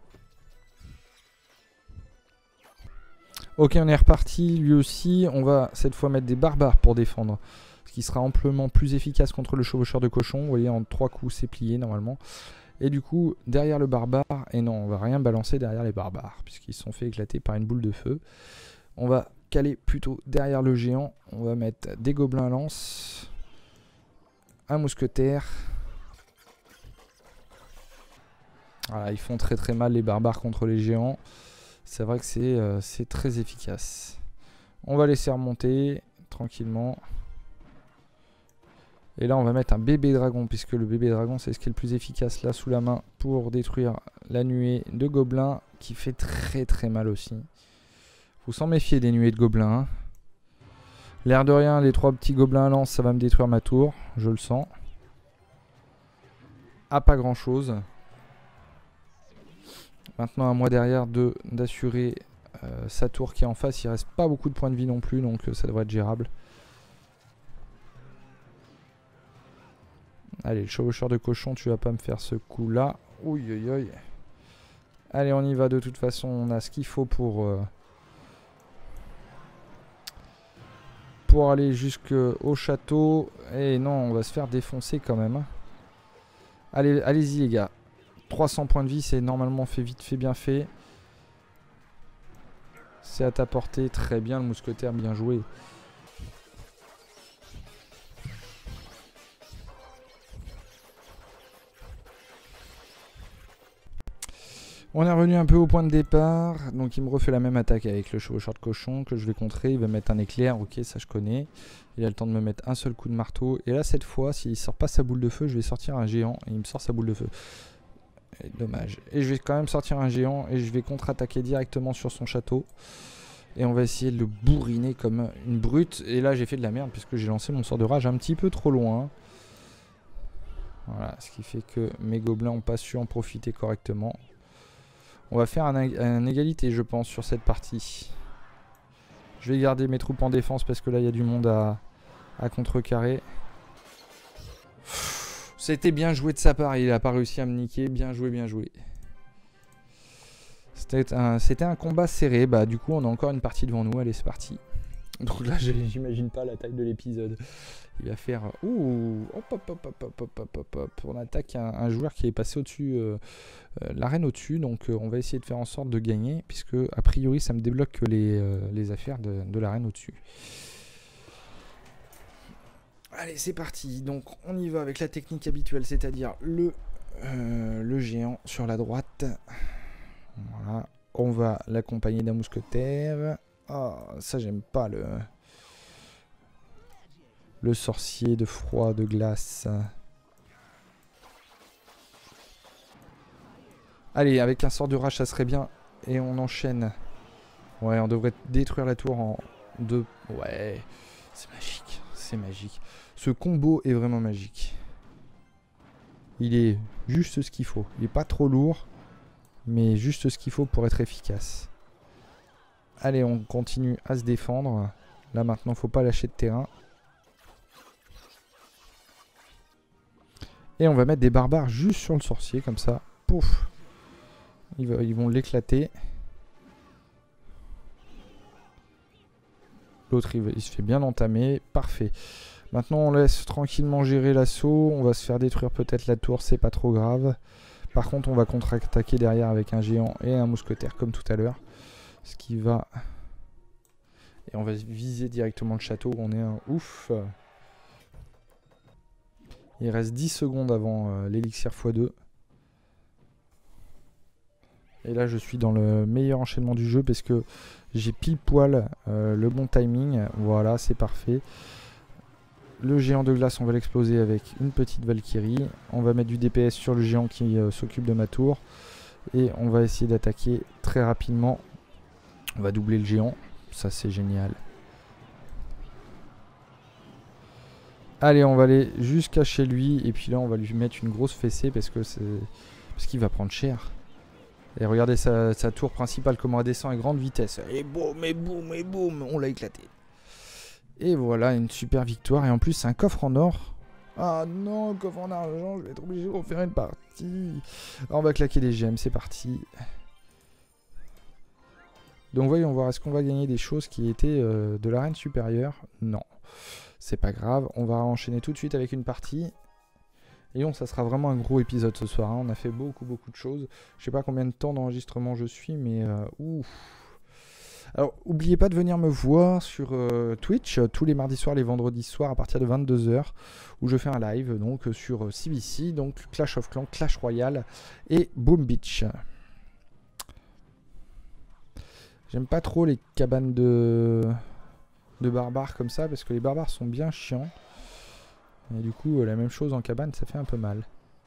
Ok, on est reparti. Lui aussi, on va cette fois mettre des barbares pour défendre. Ce qui sera amplement plus efficace contre le chevaucheur de cochon. Vous voyez, en trois coups, c'est plié normalement. Et du coup, derrière le barbare, et non, on va rien balancer derrière les barbares, puisqu'ils se sont fait éclater par une boule de feu. On va caler plutôt derrière le géant. On va mettre des gobelins lance, un mousquetaire. Voilà, ils font très très mal les barbares contre les géants. C'est vrai que c'est euh, c'est très efficace. On va laisser remonter tranquillement. Et là on va mettre un bébé dragon, puisque le bébé dragon c'est ce qui est le plus efficace là sous la main pour détruire la nuée de gobelins qui fait très très mal aussi. Faut s'en méfier des nuées de gobelins. Hein. L'air de rien, les trois petits gobelins à lance, ça va me détruire ma tour, je le sens. À pas grand chose. Maintenant à moi derrière de d'assurer euh, sa tour qui est en face. Il reste pas beaucoup de points de vie non plus, donc euh, ça devrait être gérable. Allez, le chevaucheur de cochon, tu vas pas me faire ce coup là. Ouh ouille ouille. Allez, on y va, de toute façon, on a ce qu'il faut pour, euh, pour aller jusqu'au château. Et non, on va se faire défoncer quand même. Allez, allez-y les gars. trois cents points de vie, c'est normalement fait vite, fait bien fait. C'est à ta portée, très bien le mousquetaire, bien joué. On est revenu un peu au point de départ, donc il me refait la même attaque avec le chevaucheur de cochon que je vais contrer. Il va mettre un éclair, ok, ça je connais. Il a le temps de me mettre un seul coup de marteau. Et là cette fois, s'il sort pas sa boule de feu, je vais sortir un géant et il me sort sa boule de feu. Et dommage. Et je vais quand même sortir un géant et je vais contre-attaquer directement sur son château. Et on va essayer de le bourriner comme une brute. Et là j'ai fait de la merde puisque j'ai lancé mon sort de rage un petit peu trop loin. Voilà, ce qui fait que mes gobelins n'ont pas su en profiter correctement. On va faire un, un égalité, je pense, sur cette partie. Je vais garder mes troupes en défense parce que là, il y a du monde à, à contrecarrer. C'était bien joué de sa part. Il n'a pas réussi à me niquer. Bien joué, bien joué. C'était un, c'était un combat serré. Bah, du coup, on a encore une partie devant nous. Allez, c'est parti. Donc là, j'imagine pas la taille de l'épisode. Il va faire... Ouh, hop, hop, hop, hop, hop, hop, hop, hop. On attaque un, un joueur qui est passé au-dessus, euh, euh, l'arène au-dessus. Donc euh, on va essayer de faire en sorte de gagner, puisque a priori ça me débloque que les, euh, les affaires de, de l'arène au-dessus. Allez, c'est parti. Donc on y va avec la technique habituelle, c'est-à-dire le, euh, le géant sur la droite. Voilà. On va l'accompagner d'un mousquetaire. Ah, oh, ça j'aime pas le... Le sorcier de froid, de glace. Allez, avec un sort de rage, ça serait bien. Et on enchaîne. Ouais, on devrait détruire la tour en deux. Ouais, c'est magique. C'est magique. Ce combo est vraiment magique. Il est juste ce qu'il faut. Il n'est pas trop lourd, mais juste ce qu'il faut pour être efficace. Allez, on continue à se défendre. Là, maintenant, faut pas lâcher de terrain. Et on va mettre des barbares juste sur le sorcier, comme ça. Pouf. Ils, va, ils vont l'éclater. L'autre, il, il se fait bien entamer. Parfait. Maintenant, on laisse tranquillement gérer l'assaut. On va se faire détruire peut-être la tour, c'est pas trop grave. Par contre, on va contre-attaquer derrière avec un géant et un mousquetaire, comme tout à l'heure. Ce qui va... Et on va viser directement le château. On est un ouf. Il reste dix secondes avant euh, l'élixir fois deux. Et là, je suis dans le meilleur enchaînement du jeu parce que j'ai pile poil euh, le bon timing. Voilà, c'est parfait. Le géant de glace, on va l'exploser avec une petite Valkyrie. On va mettre du D P S sur le géant qui euh, s'occupe de ma tour. Et on va essayer d'attaquer très rapidement. On va doubler le géant. Ça, c'est génial. Allez, on va aller jusqu'à chez lui. Et puis là, on va lui mettre une grosse fessée parce que c'est parce qu'il va prendre cher. Et regardez sa, sa tour principale, comment elle descend à grande vitesse. Et boum, et boum, et boum, on l'a éclaté. Et voilà, une super victoire. Et en plus, c'est un coffre en or. Ah non, coffre en argent, je vais être obligé de refaire une partie. Alors, on va claquer des gemmes, c'est parti. Donc voyons voir, est-ce qu'on va gagner des choses qui étaient euh, de l'arène supérieure? Non, c'est pas grave. On va enchaîner tout de suite avec une partie. Et bon, ça sera vraiment un gros épisode ce soir. Hein. On a fait beaucoup, beaucoup de choses. Je sais pas combien de temps d'enregistrement je suis, mais euh, ouf. Alors, n'oubliez pas de venir me voir sur euh, Twitch euh, tous les mardis soirs, les vendredis soirs à partir de vingt-deux heures, où je fais un live donc euh, sur euh, C B C, donc Clash of Clans, Clash Royale et Boom Beach. J'aime pas trop les cabanes de de barbares comme ça, parce que les barbares sont bien chiants. Et du coup, euh, la même chose en cabane, ça fait un peu mal.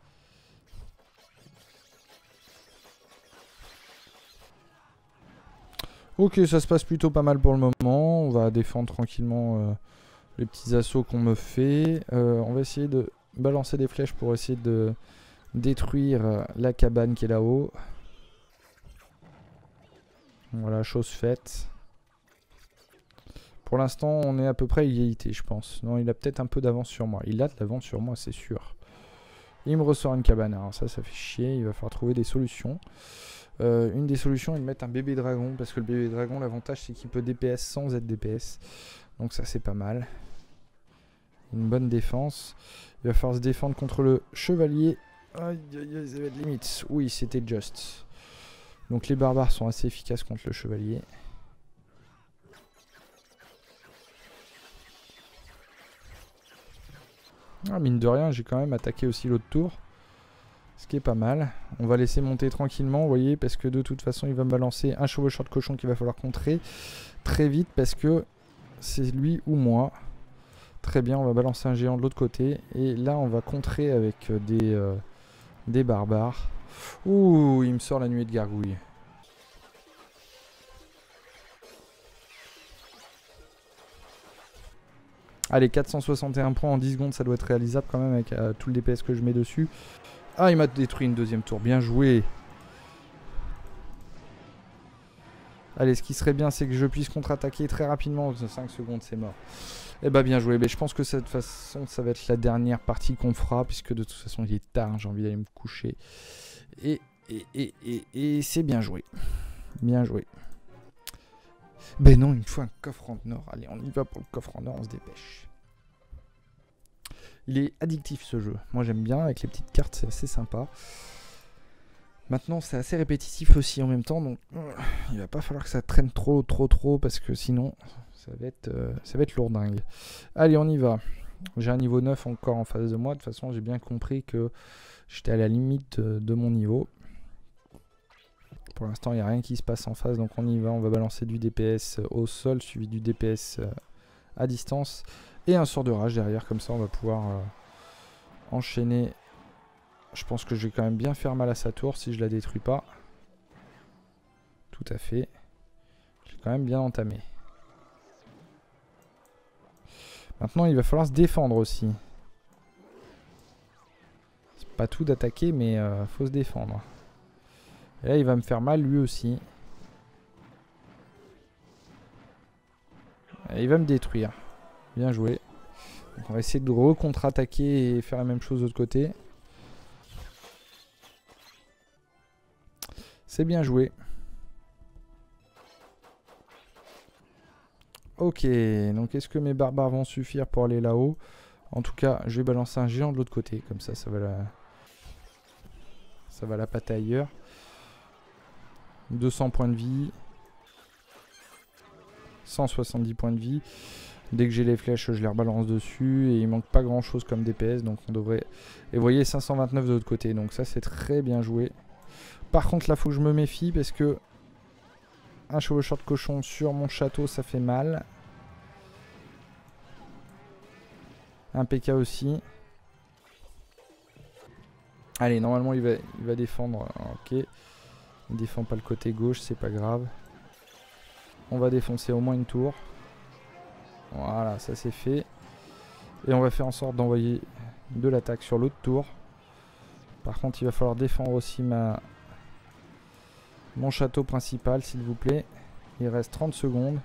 Ok, ça se passe plutôt pas mal pour le moment. On va défendre tranquillement euh, les petits assauts qu'on me fait. Euh, on va essayer de balancer des flèches pour essayer de détruire euh, la cabane qui est là-haut. Voilà, chose faite. Pour l'instant, on est à peu près à égalité, je pense. Non, il a peut-être un peu d'avance sur moi. Il a de l'avance sur moi, c'est sûr. Il me ressort une cabane. Alors ça, ça fait chier. Il va falloir trouver des solutions. Euh, une des solutions est de mettre un bébé dragon. Parce que le bébé dragon, l'avantage, c'est qu'il peut D P S sans être D P S. Donc ça, c'est pas mal. Une bonne défense. Il va falloir se défendre contre le chevalier. Aïe, aïe, aïe, ça va être limite. Oui, c'était just. Donc les barbares sont assez efficaces contre le chevalier. Ah, mine de rien, j'ai quand même attaqué aussi l'autre tour. Ce qui est pas mal. On va laisser monter tranquillement, vous voyez, parce que de toute façon, il va me balancer un chevaucheur de cochon qu'il va falloir contrer très vite, parce que c'est lui ou moi. Très bien, on va balancer un géant de l'autre côté. Et là, on va contrer avec des, euh, des barbares. Ouh, il me sort la nuée de gargouille. Allez, quatre cent soixante et un points en dix secondes, ça doit être réalisable quand même avec euh, tout le D P S que je mets dessus. Ah, il m'a détruit une deuxième tour, bien joué. Allez, ce qui serait bien, c'est que je puisse contre-attaquer très rapidement. cinq secondes, c'est mort. Eh bah, bien joué. Mais je pense que de cette façon, ça va être la dernière partie qu'on fera, puisque de toute façon, il est tard, j'ai envie d'aller me coucher. Et, et, et, et, et c'est bien joué. Bien joué. Ben non, il me faut un coffre en or. Allez, on y va pour le coffre en or, on se dépêche. Il est addictif ce jeu. Moi j'aime bien, avec les petites cartes, c'est assez sympa. Maintenant c'est assez répétitif aussi en même temps, donc euh, il va pas falloir que ça traîne trop trop trop, parce que sinon ça va être, euh, ça va être lourdingue. Allez, on y va. J'ai un niveau neuf encore en face de moi. De toute façon, j'ai bien compris que j'étais à la limite de, de mon niveau. Pour l'instant, il n'y a rien qui se passe en face, donc on y va. On va balancer du D P S au sol, suivi du D P S à distance. Et un sort de rage derrière, comme ça on va pouvoir euh, enchaîner. Je pense que je vais quand même bien faire mal à sa tour si je la détruis pas. Tout à fait. J'ai quand même bien entamé. Maintenant, il va falloir se défendre aussi. C'est pas tout d'attaquer, mais euh, faut se défendre. Et là, il va me faire mal lui aussi. Et il va me détruire. Bien joué. Donc on va essayer de re-contre-attaquer et faire la même chose de l'autre côté. C'est bien joué. Ok, donc est-ce que mes barbares vont suffire pour aller là-haut? En tout cas, je vais balancer un géant de l'autre côté. Comme ça, ça va la... ça va la pâter ailleurs. deux cents points de vie. cent soixante-dix points de vie. Dès que j'ai les flèches, je les rebalance dessus. Et il manque pas grand chose comme D P S. Donc on devrait... Et vous voyez, cinq cent vingt-neuf de l'autre côté. Donc ça, c'est très bien joué. Par contre, là, il faut que je me méfie parce que... un chevaucheur de cochon sur mon château, ça fait mal. Un P K aussi. Allez, normalement, il va, il va défendre. Ok. Il défend pas le côté gauche, c'est pas grave. On va défoncer au moins une tour. Voilà, ça c'est fait. Et on va faire en sorte d'envoyer de l'attaque sur l'autre tour. Par contre, il va falloir défendre aussi ma... mon château principal, s'il vous plaît. Il reste trente secondes.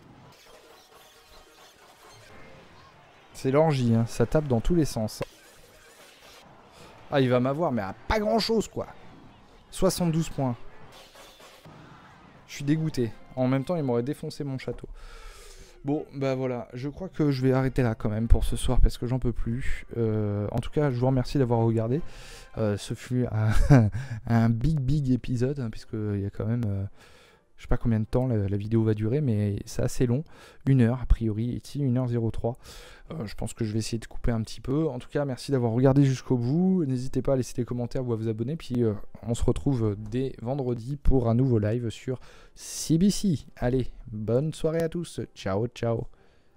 C'est l'orgie, hein. Ça tape dans tous les sens. Ah, il va m'avoir, mais à pas grand chose, quoi. soixante-douze points. Je suis dégoûté. En même temps, il m'aurait défoncé mon château. Bon, bah voilà. Je crois que je vais arrêter là quand même pour ce soir parce que j'en peux plus. Euh, en tout cas, je vous remercie d'avoir regardé. Euh, ce fut un, un big, big épisode, hein, puisqu'il y a quand même... Euh, je sais pas combien de temps la, la vidéo va durer, mais c'est assez long. Une heure, a priori, ici, une heure zéro trois. Euh, je pense que je vais essayer de couper un petit peu. En tout cas, merci d'avoir regardé jusqu'au bout. N'hésitez pas à laisser des commentaires ou à vous abonner. Puis, euh, on se retrouve dès vendredi pour un nouveau live sur C B C. Allez, bonne soirée à tous. Ciao, ciao.